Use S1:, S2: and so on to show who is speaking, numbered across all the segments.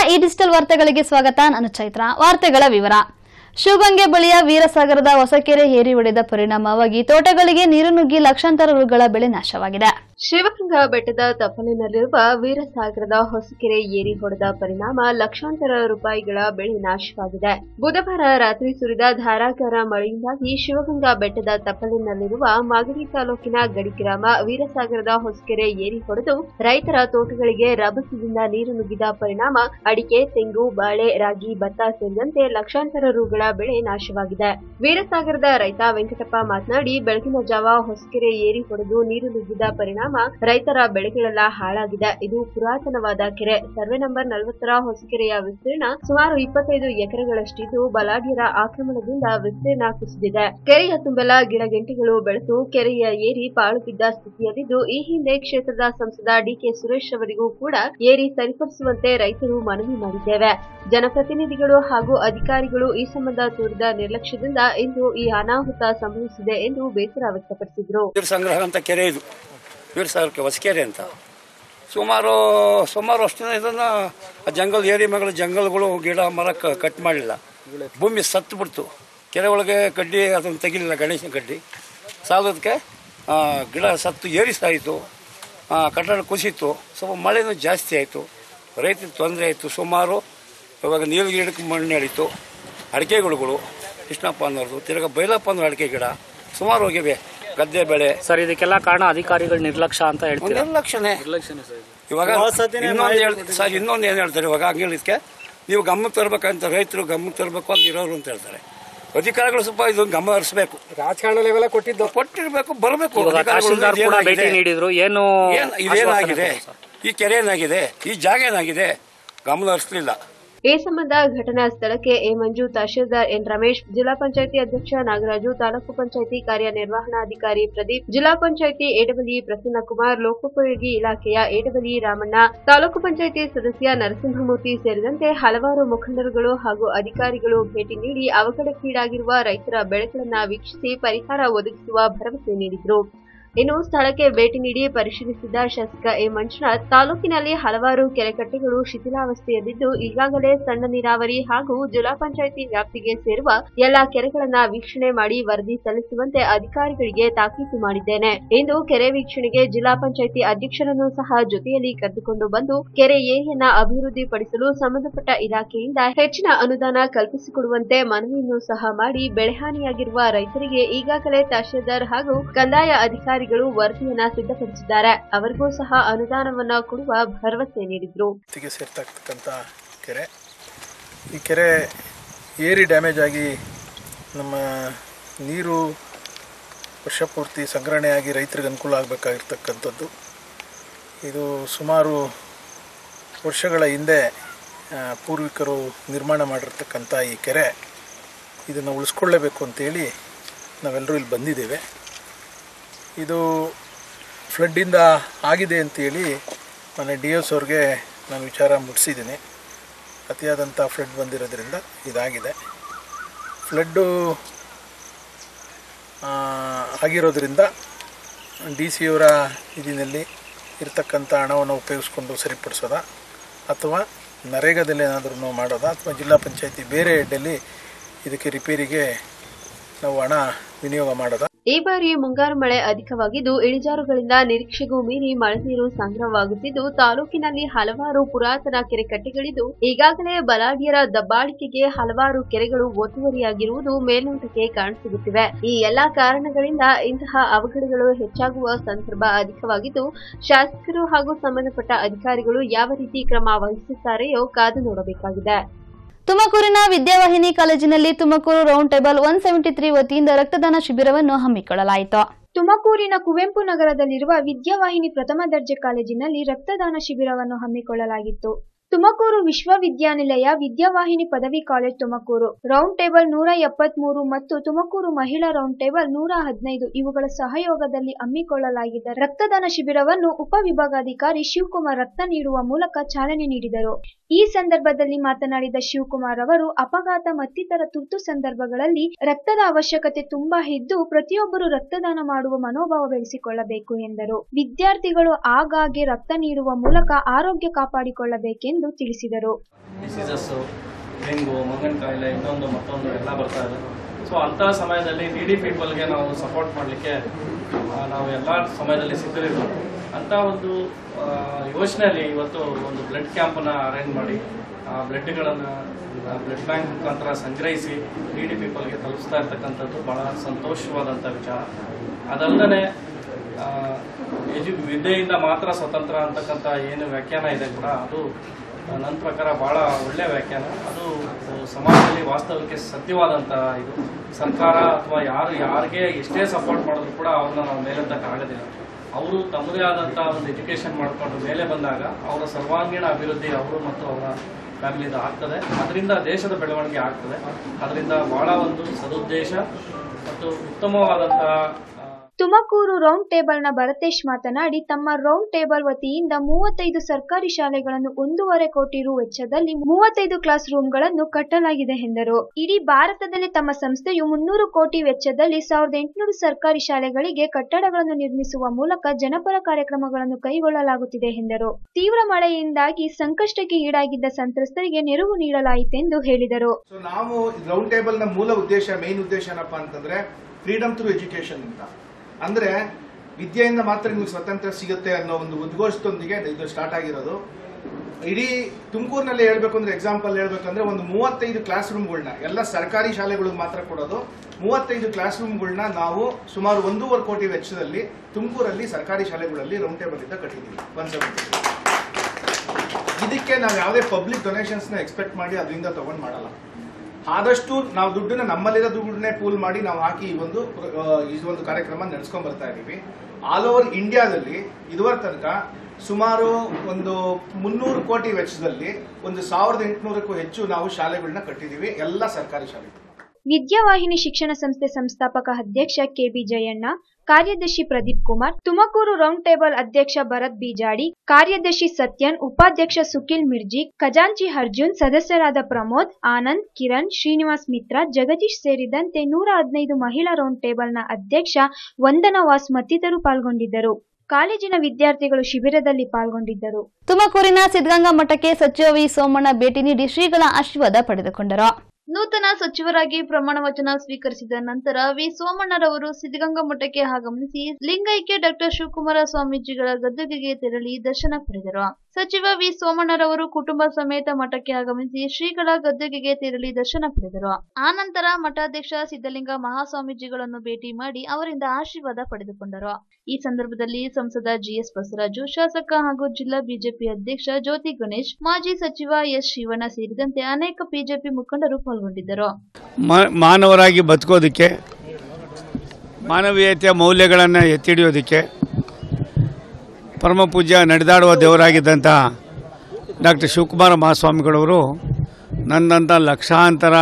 S1: ಈ ಡಿಜಿಟಲ್ ವಾರ್ತೆಗಳಿಗೆ ಸ್ವಾಗತ. ನಾನು ಚೈತ್ರ. ವಾರ್ತೆಗಳ ವಿವರ. ಶಿವಗಂಗೆ ಬಳಿಯ ವೀರಸಾಗರದ ಹೊಸಕೆರೆ ಏರಿ ಹೊಡೆದ ಪರಿಣಾಮವಾಗಿ ತೋಟಗಳಿಗೆ ನೀರು ನುಗ್ಗಿ ಲಕ್ಷಾಂತರ ರುಗಳ ಬೆಳೆ ನಾಶವಾಗಿದೆ.
S2: ಶಿವಗಂಗಾ ಬೆಟ್ಟದ ತಪ್ಪಲಿನಲ್ಲಿರುವ ವೀರಸಾಗರದ ಹೊಸಕೆರೆ ಏರಿ ಹೊಡೆದ ಪರಿಣಾಮ ಲಕ್ಷಾಂತರ ರೂಪಾಯಿಗಳ ಬೆಳೆ ನಾಶವಾಗಿದೆ. ಬುಧವಾರ ರಾತ್ರಿ ಸುರಿದ ಧಾರಾಕಾರ ಮಳೆಯಿಂದಾಗಿ ಶಿವಗಂಗಾ ಬೆಟ್ಟದ ತಪ್ಪಲಿನಲ್ಲಿರುವ ಮಾಗಡಿ ತಾಲೂಕಿನ ಗಡಿ ಗ್ರಾಮ ವೀರಸಾಗರದ ಹೊಸಕೆರೆ ಏರಿ ಹೊಡೆದು ರೈತರ ತೋಟಗಳಿಗೆ ರಭಸದಿಂದ ನೀರು ನುಗ್ಗಿದ ಪರಿಣಾಮ ಅಡಿಕೆ, ತೆಂಗು, ಬಾಳೆ, ರಾಗಿ, ಭತ್ತ ಸೇರಿದಂತೆ ಲಕ್ಷಾಂತರ ರುಗಳ ಬೆಳೆ ನಾಶವಾಗಿದೆ. ವೀರಸಾಗರದ ರೈತ ವೆಂಕಟಪ್ಪ ಮಾತನಾಡಿ, ಬೆಳಗಿನ ಜಾವ ಹೊಸಕೆರೆ ಏರಿ ಹೊಡೆದು ನೀರು ನುಗ್ಗಿದ ಪರಿಣಾಮ ರೈತರ ಬೆಳೆಗಳೆಲ್ಲ ಹಾಳಾಗಿದೆ. ಇದು ಪುರಾತನವಾದ ಕೆರೆ. ಸರ್ವೆ ನಂಬರ್ 40ರ ಹೊಸಕೆರೆಯ ವಿಸ್ತೀರ್ಣ ಸುಮಾರು 25 ಎಕರೆಗಳಷ್ಟಿದ್ದು ಬಲಾಢ್ಯರ ಆಕ್ರಮಣದಿಂದ ವಿಸ್ತೀರ್ಣ ಕುಸಿದಿದೆ. ಕೆರೆಯ ತುಂಬೆಲ್ಲ ಗಿಡಗಂಟಿಗಳು ಬೆಳೆದು ಕೆರೆಯ ಏರಿ ಪಾಳು ಬಿದ್ದ ಸ್ಥಿತಿಯಲ್ಲಿದ್ದು, ಈ ಹಿಂದೆ ಕ್ಷೇತ್ರದ ಸಂಸದ ಡಿಕೆ ಸುರೇಶ್ ಅವರಿಗೂ ಕೂಡ ಏರಿ ಸರಿಪಡಿಸುವಂತೆ ರೈತರು ಮನವಿ ಮಾಡಿದ್ದೇವೆ. ಜನಪ್ರತಿನಿಧಿಗಳು ಹಾಗೂ ಅಧಿಕಾರಿಗಳು ಈ ಸಂಬಂಧ ತೋರಿದ ನಿರ್ಲಕ್ಷ್ಯದಿಂದ ಇಂದು ಈ ಅನಾಹುತ ಸಂಭವಿಸಿದೆ ಎಂದು ಬೇಸರ ವ್ಯಕ್ತಪಡಿಸಿದರು.
S3: ವೀರಸಾಗರಕ್ಕೆ ಹೊಸಕೆರೆ ಅಂತ ಸುಮಾರು ವರ್ಷದಿಂದ ಇದನ್ನು ಜಂಗಲ್ ಏರಿ ಮಗಳ ಜಂಗಲ್ಗಳು ಗಿಡ ಮರ ಕಟ್ ಮಾಡಲಿಲ್ಲ. ಭೂಮಿ ಸತ್ತು ಬಿಡ್ತು. ಕೆರೆ ಒಳಗೆ ಕಡ್ಡಿ ಅದನ್ನು ತೆಗಿಲಿಲ್ಲ. ಗಣೇಶನ ಕಡ್ಡಿ ಸಾಲದಕ್ಕೆ ಗಿಡ ಸತ್ತು ಏರಿ ಸಾಯಿತು. ಕಟ್ಟಡ ಕುಸಿತು. ಸ್ವಲ್ಪ ಮಳೆನೂ ಜಾಸ್ತಿ ಆಯಿತು. ರೈತರಿಗೆ ತೊಂದರೆ ಆಯಿತು. ಸುಮಾರು ಇವಾಗ ನೀಲಗಿಡಕ್ಕೆ ಮಣ್ಣು ಎಳೀತು. ಅಡಿಕೆ ಗಿಡಗಳು ಕೃಷ್ಣಪ್ಪ ಅನ್ನೋದು, ತಿರ್ಗ ಬೈಲಪ್ಪ ಅನ್ನೋ ಅಡಿಕೆ ಗಿಡ ಸುಮಾರು ಹೋಗಿವೆ. ಗದ್ದೆ ಬೆಳೆ
S4: ಸರ್, ಇದಕ್ಕೆಲ್ಲ ಕಾರಣ ಅಧಿಕಾರಿಗಳ ನಿರ್ಲಕ್ಷ್ಯ ಅಂತ ಹೇಳ್ತಾರೆ.
S3: ನಿರ್ಲಕ್ಷ್ಯನೇ ಇವಾಗ ಇನ್ನೊಂದು ಏನು ಹೇಳ್ತಾರೆ, ಇವಾಗ ಹಂಗೆ ಹೇಳಿದ್ಕೆ ನೀವು ಗಮನಕ್ಕೆ ತರಬೇಕಂತ ರೈತರು ಗಮನಕ್ಕೆ ತರಬೇಕು ಅಂತ ಇರೋರು ಅಂತ ಹೇಳ್ತಾರೆ. ಅಧಿಕಾರಿಗಳು ಸ್ವಲ್ಪ ಇದನ್ನು ಗಮನ ಹರಿಸಬೇಕು.
S4: ರಾಜಕಾರಣ ಲೆವೆಲ್
S3: ಕೊಟ್ಟಿರ್ಬೇಕು, ಬರಬೇಕು. ಇದೇನಾಗಿದೆ, ಈ ಕೆರೆ ಏನಾಗಿದೆ, ಈ ಜಾಗ ಏನಾಗಿದೆ, ಗಮನ ಹರಿಸಲಿಲ್ಲ.
S2: ಈ ಸಂಬಂಧ ಘಟನಾ ಸ್ಥಳಕ್ಕೆ ಎ ಮಂಜು, ತಹಶೀಲ್ದಾರ್ ಎನ್ ರಮೇಶ್, ಜಿಲ್ಲಾ ಪಂಚಾಯಿತಿ ಅಧ್ಯಕ್ಷ ನಾಗರಾಜು, ತಾಲೂಕು ಪಂಚಾಯಿತಿ ಕಾರ್ಯನಿರ್ವಹಣಾಧಿಕಾರಿ ಪ್ರದೀಪ್, ಜಿಲ್ಲಾ ಪಂಚಾಯಿತಿ ಎಡಬಲಿ ಪ್ರಸನ್ನಕುಮಾರ್, ಲೋಕೋಪಯೋಗಿ ಇಲಾಖೆಯ ಎಡಬಲಿ ರಾಮಣ್ಣ, ತಾಲೂಕು ಪಂಚಾಯಿತಿ ಸದಸ್ಯ ನರಸಿಂಹಮೂರ್ತಿ ಸೇರಿದಂತೆ ಹಲವಾರು ಮುಖಂಡರುಗಳು ಹಾಗೂ ಅಧಿಕಾರಿಗಳು ಭೇಟಿ ನೀಡಿ ಅವಘಡಕ್ಕೀಡಾಗಿರುವ ರೈತರ ಬೆಳೆಗಳನ್ನು ವೀಕ್ಷಿಸಿ ಪರಿಹಾರ ಒದಗಿಸುವ ಭರವಸೆ ನೀಡಿದರು. ಇನ್ನು ಸ್ಥಳಕ್ಕೆ ಭೇಟಿ ನೀಡಿ ಪರಿಶೀಲಿಸಿದ ಶಾಸಕ ಎ ಮಂಜುನಾಥ್, ತಾಲೂಕಿನಲ್ಲಿ ಹಲವಾರು ಕೆರೆಕಟ್ಟೆಗಳು ಶಿಥಿಲಾವಸ್ಥೆಯಲ್ಲಿದ್ದು ಈಗಾಗಲೇ ಸಣ್ಣ ನೀರಾವರಿ ಹಾಗೂ ಜಿಲ್ಲಾ ಪಂಚಾಯಿತಿ ವ್ಯಾಪ್ತಿಗೆ ಸೇರುವ ಎಲ್ಲಾ ಕೆರೆಗಳನ್ನ ವೀಕ್ಷಣೆ ಮಾಡಿ ವರದಿ ಸಲ್ಲಿಸುವಂತೆ ಅಧಿಕಾರಿಗಳಿಗೆ ತಾಕೀತು ಮಾಡಿದ್ದೇನೆ. ಇಂದು ಕೆರೆ ವೀಕ್ಷಣೆಗೆ ಜಿಲ್ಲಾ ಪಂಚಾಯಿತಿ ಅಧ್ಯಕ್ಷರನ್ನು ಸಹ ಜೊತೆಯಲ್ಲಿ ಕರೆದುಕೊಂಡು ಬಂದು ಕೆರೆ ಏರಿಯನ್ನ ಅಭಿವೃದ್ಧಿಪಡಿಸಲು ಸಂಬಂಧಪಟ್ಟ ಇಲಾಖೆಯಿಂದ ಹೆಚ್ಚಿನ ಅನುದಾನ ಕಲ್ಪಿಸಿಕೊಡುವಂತೆ ಮನವಿಯನ್ನು ಸಹ ಮಾಡಿ ಬೆಳೆಹಾನಿಯಾಗಿರುವ ರೈತರಿಗೆ ಈಗಾಗಲೇ ತಹಶೀಲ್ದಾರ್ ಹಾಗೂ ಕಂದಾಯ ಅಧಿಕಾರಿ ವರದಿಯನ್ನ ಸಿದ್ಧಪಡಿಸಿದ್ದಾರೆ. ಅವರಿಗೂ ಸಹ ಅನುದಾನವನ್ನ ಕೊಡುವ ಭರವಸೆ ನೀಡಿದ್ರು.
S5: ಸೇರ್ತಕ್ಕಂಥ ಕೆರೆ, ಈ ಕೆರೆ ಏರಿ ಡ್ಯಾಮೇಜ್ ಆಗಿ ನಮ್ಮ ನೀರು ವರ್ಷ ಪೂರ್ತಿ ಸಂಗ್ರಹಣೆಯಾಗಿ ರೈತರಿಗೆ ಅನುಕೂಲ ಆಗಬೇಕಾಗಿರ್ತಕ್ಕಂಥದ್ದು. ಇದು ಸುಮಾರು ವರ್ಷಗಳ ಹಿಂದೆ ಪೂರ್ವಿಕರು ನಿರ್ಮಾಣ ಮಾಡಿರ್ತಕ್ಕಂಥ ಈ ಕೆರೆ, ಇದನ್ನು ಉಳಿಸ್ಕೊಳ್ಳೇಬೇಕು ಅಂತೇಳಿ ನಾವೆಲ್ಲರೂ ಇಲ್ಲಿ ಬಂದಿದ್ದೇವೆ. ಇದು ಫ್ಲಡ್ಡಿಂದ ಆಗಿದೆ ಅಂತೇಳಿ ನಾನು DOS ಅವ್ರಿಗೆ ನಾನು ವಿಚಾರ ಮುಟ್ಟಿಸಿದ್ದೀನಿ. ಅತಿಯಾದಂಥ ಫ್ಲಡ್ ಬಂದಿರೋದ್ರಿಂದ ಇದಾಗಿದೆ. ಫ್ಲಡ್ಡು ಆಗಿರೋದ್ರಿಂದ DC ಅವರ ನಿಧಿನಲ್ಲಿ ಇರತಕ್ಕಂಥ ಹಣವನ್ನು ಉಪಯೋಗಿಸ್ಕೊಂಡು ಸರಿಪಡಿಸೋದ ಅಥವಾ ನರೇಗಾದಲ್ಲಿ ಏನಾದರೂ ಮಾಡೋದ ಅಥವಾ ಜಿಲ್ಲಾ ಪಂಚಾಯಿತಿ ಬೇರೆ ಹೆಡ್ಡಲ್ಲಿ ಇದಕ್ಕೆ ರಿಪೇರಿಗೆ ನಾವು ಹಣ ವಿನಿಯೋಗ ಮಾಡೋದ.
S2: ಈ ಬಾರಿ ಮುಂಗಾರು ಮಳೆ ಅಧಿಕವಾಗಿದ್ದು ಇಳಿಜಾರುಗಳಿಂದ ನಿರೀಕ್ಷೆಗೂ ಮೀರಿ ಮಳೆ ನೀರು ಸಂಗ್ರಹವಾಗುತ್ತಿದ್ದು ತಾಲೂಕಿನಲ್ಲಿ ಹಲವಾರು ಪುರಾತನ ಕೆರೆಕಟ್ಟೆಗಳಿದ್ದು ಈಗಾಗಲೇ ಬಲಾಢ್ಯರ ದಬ್ಬಾಳಿಕೆಗೆ ಹಲವಾರು ಕೆರೆಗಳು ಒತ್ತುವರಿಯಾಗಿರುವುದು ಮೇಲ್ನೋಟಕ್ಕೆ ಕಾಣಸಿಗುತ್ತಿವೆ. ಈ ಎಲ್ಲಾ ಕಾರಣಗಳಿಂದ ಇಂತಹ ಅವಘಡಗಳು ಹೆಚ್ಚಾಗುವ ಸಂದರ್ಭ ಅಧಿಕವಾಗಿದ್ದು ಶಾಸಕರು ಹಾಗೂ ಸಂಬಂಧಪಟ್ಟ ಅಧಿಕಾರಿಗಳು ಯಾವ ರೀತಿ ಕ್ರಮ ವಹಿಸುತ್ತಾರೆಯೋ ಕಾದು ನೋಡಬೇಕಾಗಿದೆ.
S1: ತುಮಕೂರಿನ ವಿದ್ಯಾವಾಹಿನಿ ಕಾಲೇಜಿನಲ್ಲಿ ತುಮಕೂರು ರೌಂಡ್ ಟೇಬಲ್ 173 ವತಿಯಿಂದ ರಕ್ತದಾನ ಶಿಬಿರವನ್ನು ಹಮ್ಮಿಕೊಳ್ಳಲಾಯಿತು.
S6: ತುಮಕೂರಿನ ಕುವೆಂಪು ನಗರದಲ್ಲಿರುವ ವಿದ್ಯಾವಾಹಿನಿ ಪ್ರಥಮ ದರ್ಜೆ ಕಾಲೇಜಿನಲ್ಲಿ ರಕ್ತದಾನ ಶಿಬಿರವನ್ನು ಹಮ್ಮಿಕೊಳ್ಳಲಾಗಿತ್ತು. ತುಮಕೂರು ವಿಶ್ವವಿದ್ಯಾನಿಲಯ ವಿದ್ಯಾವಾಹಿನಿ ಪದವಿ ಕಾಲೇಜ್ ತುಮಕೂರು ರೌಂಡ್ ಟೇಬಲ್ 173 ಮತ್ತು ತುಮಕೂರು ಮಹಿಳಾ ರೌಂಡ್ ಟೇಬಲ್ 115 ಇವುಗಳ ಸಹಯೋಗದಲ್ಲಿ ಹಮ್ಮಿಕೊಳ್ಳಲಾಗಿದ್ದ ರಕ್ತದಾನ ಶಿಬಿರವನ್ನು ಉಪವಿಭಾಗಾಧಿಕಾರಿ ಶಿವಕುಮಾರ್ ರಕ್ತ ನೀಡುವ ಮೂಲಕ ಚಾಲನೆ ನೀಡಿದರು. ಈ ಸಂದರ್ಭದಲ್ಲಿ ಮಾತನಾಡಿದ ಶಿವಕುಮಾರ್ ಅವರು ಅಪಘಾತ ಮತ್ತಿತರ ತುರ್ತು ಸಂದರ್ಭಗಳಲ್ಲಿ ರಕ್ತದ ಅವಶ್ಯಕತೆ ತುಂಬಾ ಇದ್ದು ಪ್ರತಿಯೊಬ್ಬರು ರಕ್ತದಾನ ಮಾಡುವ ಮನೋಭಾವ ಬೆಳೆಸಿಕೊಳ್ಳಬೇಕು ಎಂದರು. ವಿದ್ಯಾರ್ಥಿಗಳು ಆಗಾಗ್ಗೆ ರಕ್ತ ನೀಡುವ ಮೂಲಕ ಆರೋಗ್ಯ ಕಾಪಾಡಿಕೊಳ್ಳಬೇಕೆಂದು ಎಂದು ತಿಳಿಸಿದರು.
S7: ಡಿಸೀಸಸ್ಸು, ಡೆಂಗು, ಮಂಗನ ಕಾಯಿಲೆ, ಇನ್ನೊಂದು ಮತ್ತೊಂದು ಎಲ್ಲ ಬರ್ತಾ ಇದೆ. ಸೊ ಅಂಥ ಸಮಯದಲ್ಲಿ ನೀಡಿ ಪೀಪಲ್ಗೆ ನಾವು ಸಪೋರ್ಟ್ ಮಾಡಲಿಕ್ಕೆ ನಾವು ಎಲ್ಲ ಸಮಯದಲ್ಲಿ ಸಿದ್ಧರಿರ್ಬೇಕು. ಅಂಥ ಒಂದು ಯೋಚನೆಯಲ್ಲಿ ಇವತ್ತು ಒಂದು ಬ್ಲಡ್ ಕ್ಯಾಂಪನ್ನು ಅರೇಂಜ್ ಮಾಡಿ ಬ್ಲಡ್ಗಳನ್ನು ಬ್ಲಡ್ ಬ್ಯಾಂಕ್ ಮುಖಾಂತರ ಸಂಗ್ರಹಿಸಿ ನೀಡಿ ಪೀಪಲ್ಗೆ ತಲುಪಿಸ್ತಾ ಇರ್ತಕ್ಕಂಥದ್ದು ಬಹಳ ಸಂತೋಷವಾದಂಥ ವಿಚಾರ. ಅದಲ್ಲದೆ ವಿದ್ಯೆಯಿಂದ ಮಾತ್ರ ಸ್ವತಂತ್ರ ಅಂತಕ್ಕಂಥ ಏನು ವ್ಯಾಖ್ಯಾನ ಇದೆ ಕೂಡ ಅದು ನನ್ನ ಪ್ರಕಾರ ಬಹಳ ಒಳ್ಳೆಯ ವ್ಯಾಖ್ಯಾನ. ಅದು ಸಮಾಜದಲ್ಲಿ ವಾಸ್ತವಕ್ಕೆ ಸತ್ಯವಾದಂಥ ಇದು. ಸರ್ಕಾರ ಅಥವಾ ಯಾರಿಗೆ ಎಷ್ಟೇ ಸಪೋರ್ಟ್ ಮಾಡಿದ್ರು ಕೂಡ ಅವ್ರನ್ನ ನಾವು ಮೇಲೆತ್ತಕ್ಕಾಗೋದಿಲ್ಲ. ಅವರು ತಮ್ಮದೇ ಆದಂಥ ಒಂದು ಎಜುಕೇಷನ್ ಮಾಡಿಕೊಂಡು ಮೇಲೆ ಬಂದಾಗ ಅವರ ಸರ್ವಾಂಗೀಣ ಅಭಿವೃದ್ಧಿ ಅವರು ಮತ್ತು ಅವರ ಫ್ಯಾಮಿಲಿದು ಆಗ್ತದೆ. ಅದರಿಂದ ದೇಶದ ಬೆಳವಣಿಗೆ ಆಗ್ತದೆ. ಅದರಿಂದ ಬಹಳ ಒಂದು ಸದುದ್ದೇಶ ಮತ್ತು ಉತ್ತಮವಾದಂಥ.
S6: ತುಮಕೂರು ರೌಂಡ್ ಟೇಬಲ್ನ ಭರತೇಶ್ ಮಾತನಾಡಿ, ತಮ್ಮ ರೌಂಡ್ ಟೇಬಲ್ ವತಿಯಿಂದ 35 ಸರ್ಕಾರಿ ಶಾಲೆಗಳನ್ನು 1.5 ಕೋಟಿ ರು ವೆಚ್ಚದಲ್ಲಿ 35 ಕ್ಲಾಸ್ ರೂಮ್ಗಳನ್ನು ಕಟ್ಟಲಾಗಿದೆ ಎಂದರು. ಇಡೀ ಭಾರತದಲ್ಲಿ ತಮ್ಮ ಸಂಸ್ಥೆಯು 300 ಕೋಟಿ ವೆಚ್ಚದಲ್ಲಿ 1800 ಸರ್ಕಾರಿ ಶಾಲೆಗಳಿಗೆ ಕಟ್ಟಡಗಳನ್ನು ನಿರ್ಮಿಸುವ ಮೂಲಕ ಜನಪರ ಕಾರ್ಯಕ್ರಮಗಳನ್ನು ಕೈಗೊಳ್ಳಲಾಗುತ್ತಿದೆ ಎಂದರು. ತೀವ್ರ ಮಳೆಯಿಂದಾಗಿ ಸಂಕಷ್ಟಕ್ಕೆ ಈಡಾಗಿದ್ದ ಸಂತ್ರಸ್ತರಿಗೆ ನೆರವು ನೀಡಲಾಯಿತೆಂದು ಹೇಳಿದರು.
S8: ನಾವು ರೌಂಡ್ ಟೇಬಲ್ ನ ಮೂಲ ಉದ್ದೇಶ, ಮೇನ್ ಉದ್ದೇಶ ಏನಪ್ಪಾ ಅಂತಂದ್ರೆ ಫ್ರೀಡಮ್ ಥ್ರೂ ಎಜುಕೇಶನ್ ಅಂತ. ಅಂದ್ರೆ ವಿದ್ಯೆಯಿಂದ ಮಾತ್ರ ನಿಮ್ಗೆ ಸ್ವತಂತ್ರ ಸಿಗುತ್ತೆ ಅನ್ನೋ ಒಂದು ಉದ್ಘೋಷದೊಂದಿಗೆ ಇದು ಸ್ಟಾರ್ಟ್ ಆಗಿರೋದು. ಇಡೀ ತುಮಕೂರಿನಲ್ಲಿ ಹೇಳ್ಬೇಕು ಅಂದ್ರೆ, ಎಕ್ಸಾಂಪಲ್ ಹೇಳ್ಬೇಕಂದ್ರೆ, ಒಂದು 35 ಕ್ಲಾಸ್ ರೂಮ್ಗಳನ್ನ ಎಲ್ಲ ಸರ್ಕಾರಿ ಶಾಲೆಗಳಿಗೆ ಮಾತ್ರ ಕೊಡೋದು. 35 ಕ್ಲಾಸ್ ರೂಮ್ಗಳನ್ನ ನಾವು ಸುಮಾರು 1.5 ಕೋಟಿ ವೆಚ್ಚದಲ್ಲಿ ತುಮಕೂರಲ್ಲಿ ಸರ್ಕಾರಿ ಶಾಲೆಗಳಲ್ಲಿ ರೌಂಡ್ ಟೇಬಲ್ ಇಂದ ಕಟ್ಟಿದ್ದೀವಿ. ಇದಕ್ಕೆ ನಾವು ಯಾವುದೇ ಪಬ್ಲಿಕ್ ಡೊನೇಷನ್ಸ್ ನ ಎಕ್ಸ್ಪೆಕ್ಟ್ ಮಾಡಿ ಅದರಿಂದ ತಗೊಂಡ್ ಮಾಡಲ್ಲ. ಆದಷ್ಟು ನಾವು ದುಡ್ಡನ್ನ ನಮ್ಮಲ್ಲಿರೋ ದುಡ್ಡನ್ನೇ ಪೂಲ್ ಮಾಡಿ ನಾವು ಹಾಕಿ ಈ ಒಂದು ಕಾರ್ಯಕ್ರಮ ನಡೆಸ್ಕೊಂಡ್ ಬರ್ತಾ ಇದೀವಿ. ಆಲ್ ಓವರ್ ಇಂಡಿಯಾದಲ್ಲಿ ಇದುವರೆ ತನಕ ಸುಮಾರು ಒಂದು 300 ಕೋಟಿ ವೆಚ್ಚದಲ್ಲಿ 1800ಕ್ಕೂ ಹೆಚ್ಚು ನಾವು ಶಾಲೆಗಳನ್ನ ಕಟ್ಟಿದೀವಿ, ಎಲ್ಲ ಸರ್ಕಾರಿ ಶಾಲೆ.
S6: ವಿದ್ಯಾವಾಹಿನಿ ಶಿಕ್ಷಣ ಸಂಸ್ಥೆ ಸಂಸ್ಥಾಪಕ ಅಧ್ಯಕ್ಷ ಕೆಬಿ ಜಯಣ್ಣ, ಕಾರ್ಯದರ್ಶಿ ಪ್ರದೀಪ್ ಕುಮಾರ್, ತುಮಕೂರು ರೌಂಡ್ ಟೇಬಲ್ ಅಧ್ಯಕ್ಷ ಭರತ್ ಬಿಜಾಡಿ, ಕಾರ್ಯದರ್ಶಿ ಸತ್ಯನ್, ಉಪಾಧ್ಯಕ್ಷ ಸುಖಿಲ್ ಮಿರ್ಜಿ, ಖಜಾಂಚಿ ಅರ್ಜುನ್, ಸದಸ್ಯರಾದ ಪ್ರಮೋದ್, ಆನಂದ್, ಕಿರಣ್, ಶ್ರೀನಿವಾಸ್ ಮಿತ್ರ, ಜಗದೀಶ್ ಸೇರಿದಂತೆ 115 ಮಹಿಳಾ ರೌಂಡ್ ಟೇಬಲ್ನ ಅಧ್ಯಕ್ಷ ವಂದನಾ ವಾಸ್ ಮತ್ತಿತರರು ಪಾಲ್ಗೊಂಡಿದ್ದರು. ಕಾಲೇಜಿನ ವಿದ್ಯಾರ್ಥಿಗಳು ಶಿಬಿರದಲ್ಲಿ ಪಾಲ್ಗೊಂಡಿದ್ದರು.
S1: ತುಮಕೂರಿನ ಸಿದ್ಧಗಂಗಾ ಮಠಕ್ಕೆ ಸಚಿವ ವಿ ಸೋಮಣ್ಣ ಭೇಟಿ ನೀಡಿ ಶ್ರೀಗಳ ಆಶೀರ್ವಾದ ಪಡೆದುಕೊಂಡರು.
S2: ನೂತನ ಸಚಿವರಾಗಿ ಪ್ರಮಾಣ ವಚನ ಸ್ವೀಕರಿಸಿದ ನಂತರ ವಿ ಸೋಮಣ್ಣರವರು ಸಿದ್ಧಗಂಗಾ ಮಠಕ್ಕೆ ಆಗಮಿಸಿ ಲಿಂಗೈಕ್ಯ ಡಾಕ್ಟರ್ ಶಿವಕುಮಾರ ಸ್ವಾಮೀಜಿಗಳ ಗದ್ದುಗೆಗೆ ತೆರಳಿ ದರ್ಶನ ಪಡೆದರು. ಸಚಿವ ವಿ ಸೋಮಣ್ಣರವರು ಕುಟುಂಬ ಸಮೇತ ಮಠಕ್ಕೆ ಆಗಮಿಸಿ ಶ್ರೀಗಳ ಗದ್ದುಗೆಗೆ ತೆರಳಿ ದರ್ಶನ ಪಡೆದರು. ಆನಂತರ ಮಠಾಧ್ಯಕ್ಷ ಸಿದ್ದಲಿಂಗ ಮಹಾಸ್ವಾಮೀಜಿಗಳನ್ನು ಭೇಟಿ ಮಾಡಿ ಅವರಿಂದ ಆಶೀರ್ವಾದ ಪಡೆದುಕೊಂಡರು. ಈ ಸಂದರ್ಭದಲ್ಲಿ ಸಂಸದ ಜಿಎಸ್ ಬಸವರಾಜು, ಶಾಸಕ ಹಾಗೂ ಜಿಲ್ಲಾ ಬಿಜೆಪಿ ಅಧ್ಯಕ್ಷ ಜ್ಯೋತಿ ಗಣೇಶ್, ಮಾಜಿ ಸಚಿವ ಎಸ್ ಶಿವಣ್ಣ ಸೇರಿದಂತೆ ಅನೇಕ ಬಿಜೆಪಿ ಮುಖಂಡರು ಪಾಲ್ಗೊಂಡಿದ್ದರು.
S3: ಮಾನವರಾಗಿ ಬದುಕೋದಕ್ಕೆ, ಮಾನವೀಯತೆಯ ಮೌಲ್ಯಗಳನ್ನು ಎತ್ತಿಡಿಯೋದಕ್ಕೆ ಪರಮ ಪೂಜ್ಯ ನಡೆದಾಡುವ ದೇವರಾಗಿದ್ದಂಥ ಡಾಕ್ಟರ್ ಶಿವಕುಮಾರ ಮಹಾಸ್ವಾಮಿಗಳವರು ನನ್ನಂಥ ಲಕ್ಷಾಂತರ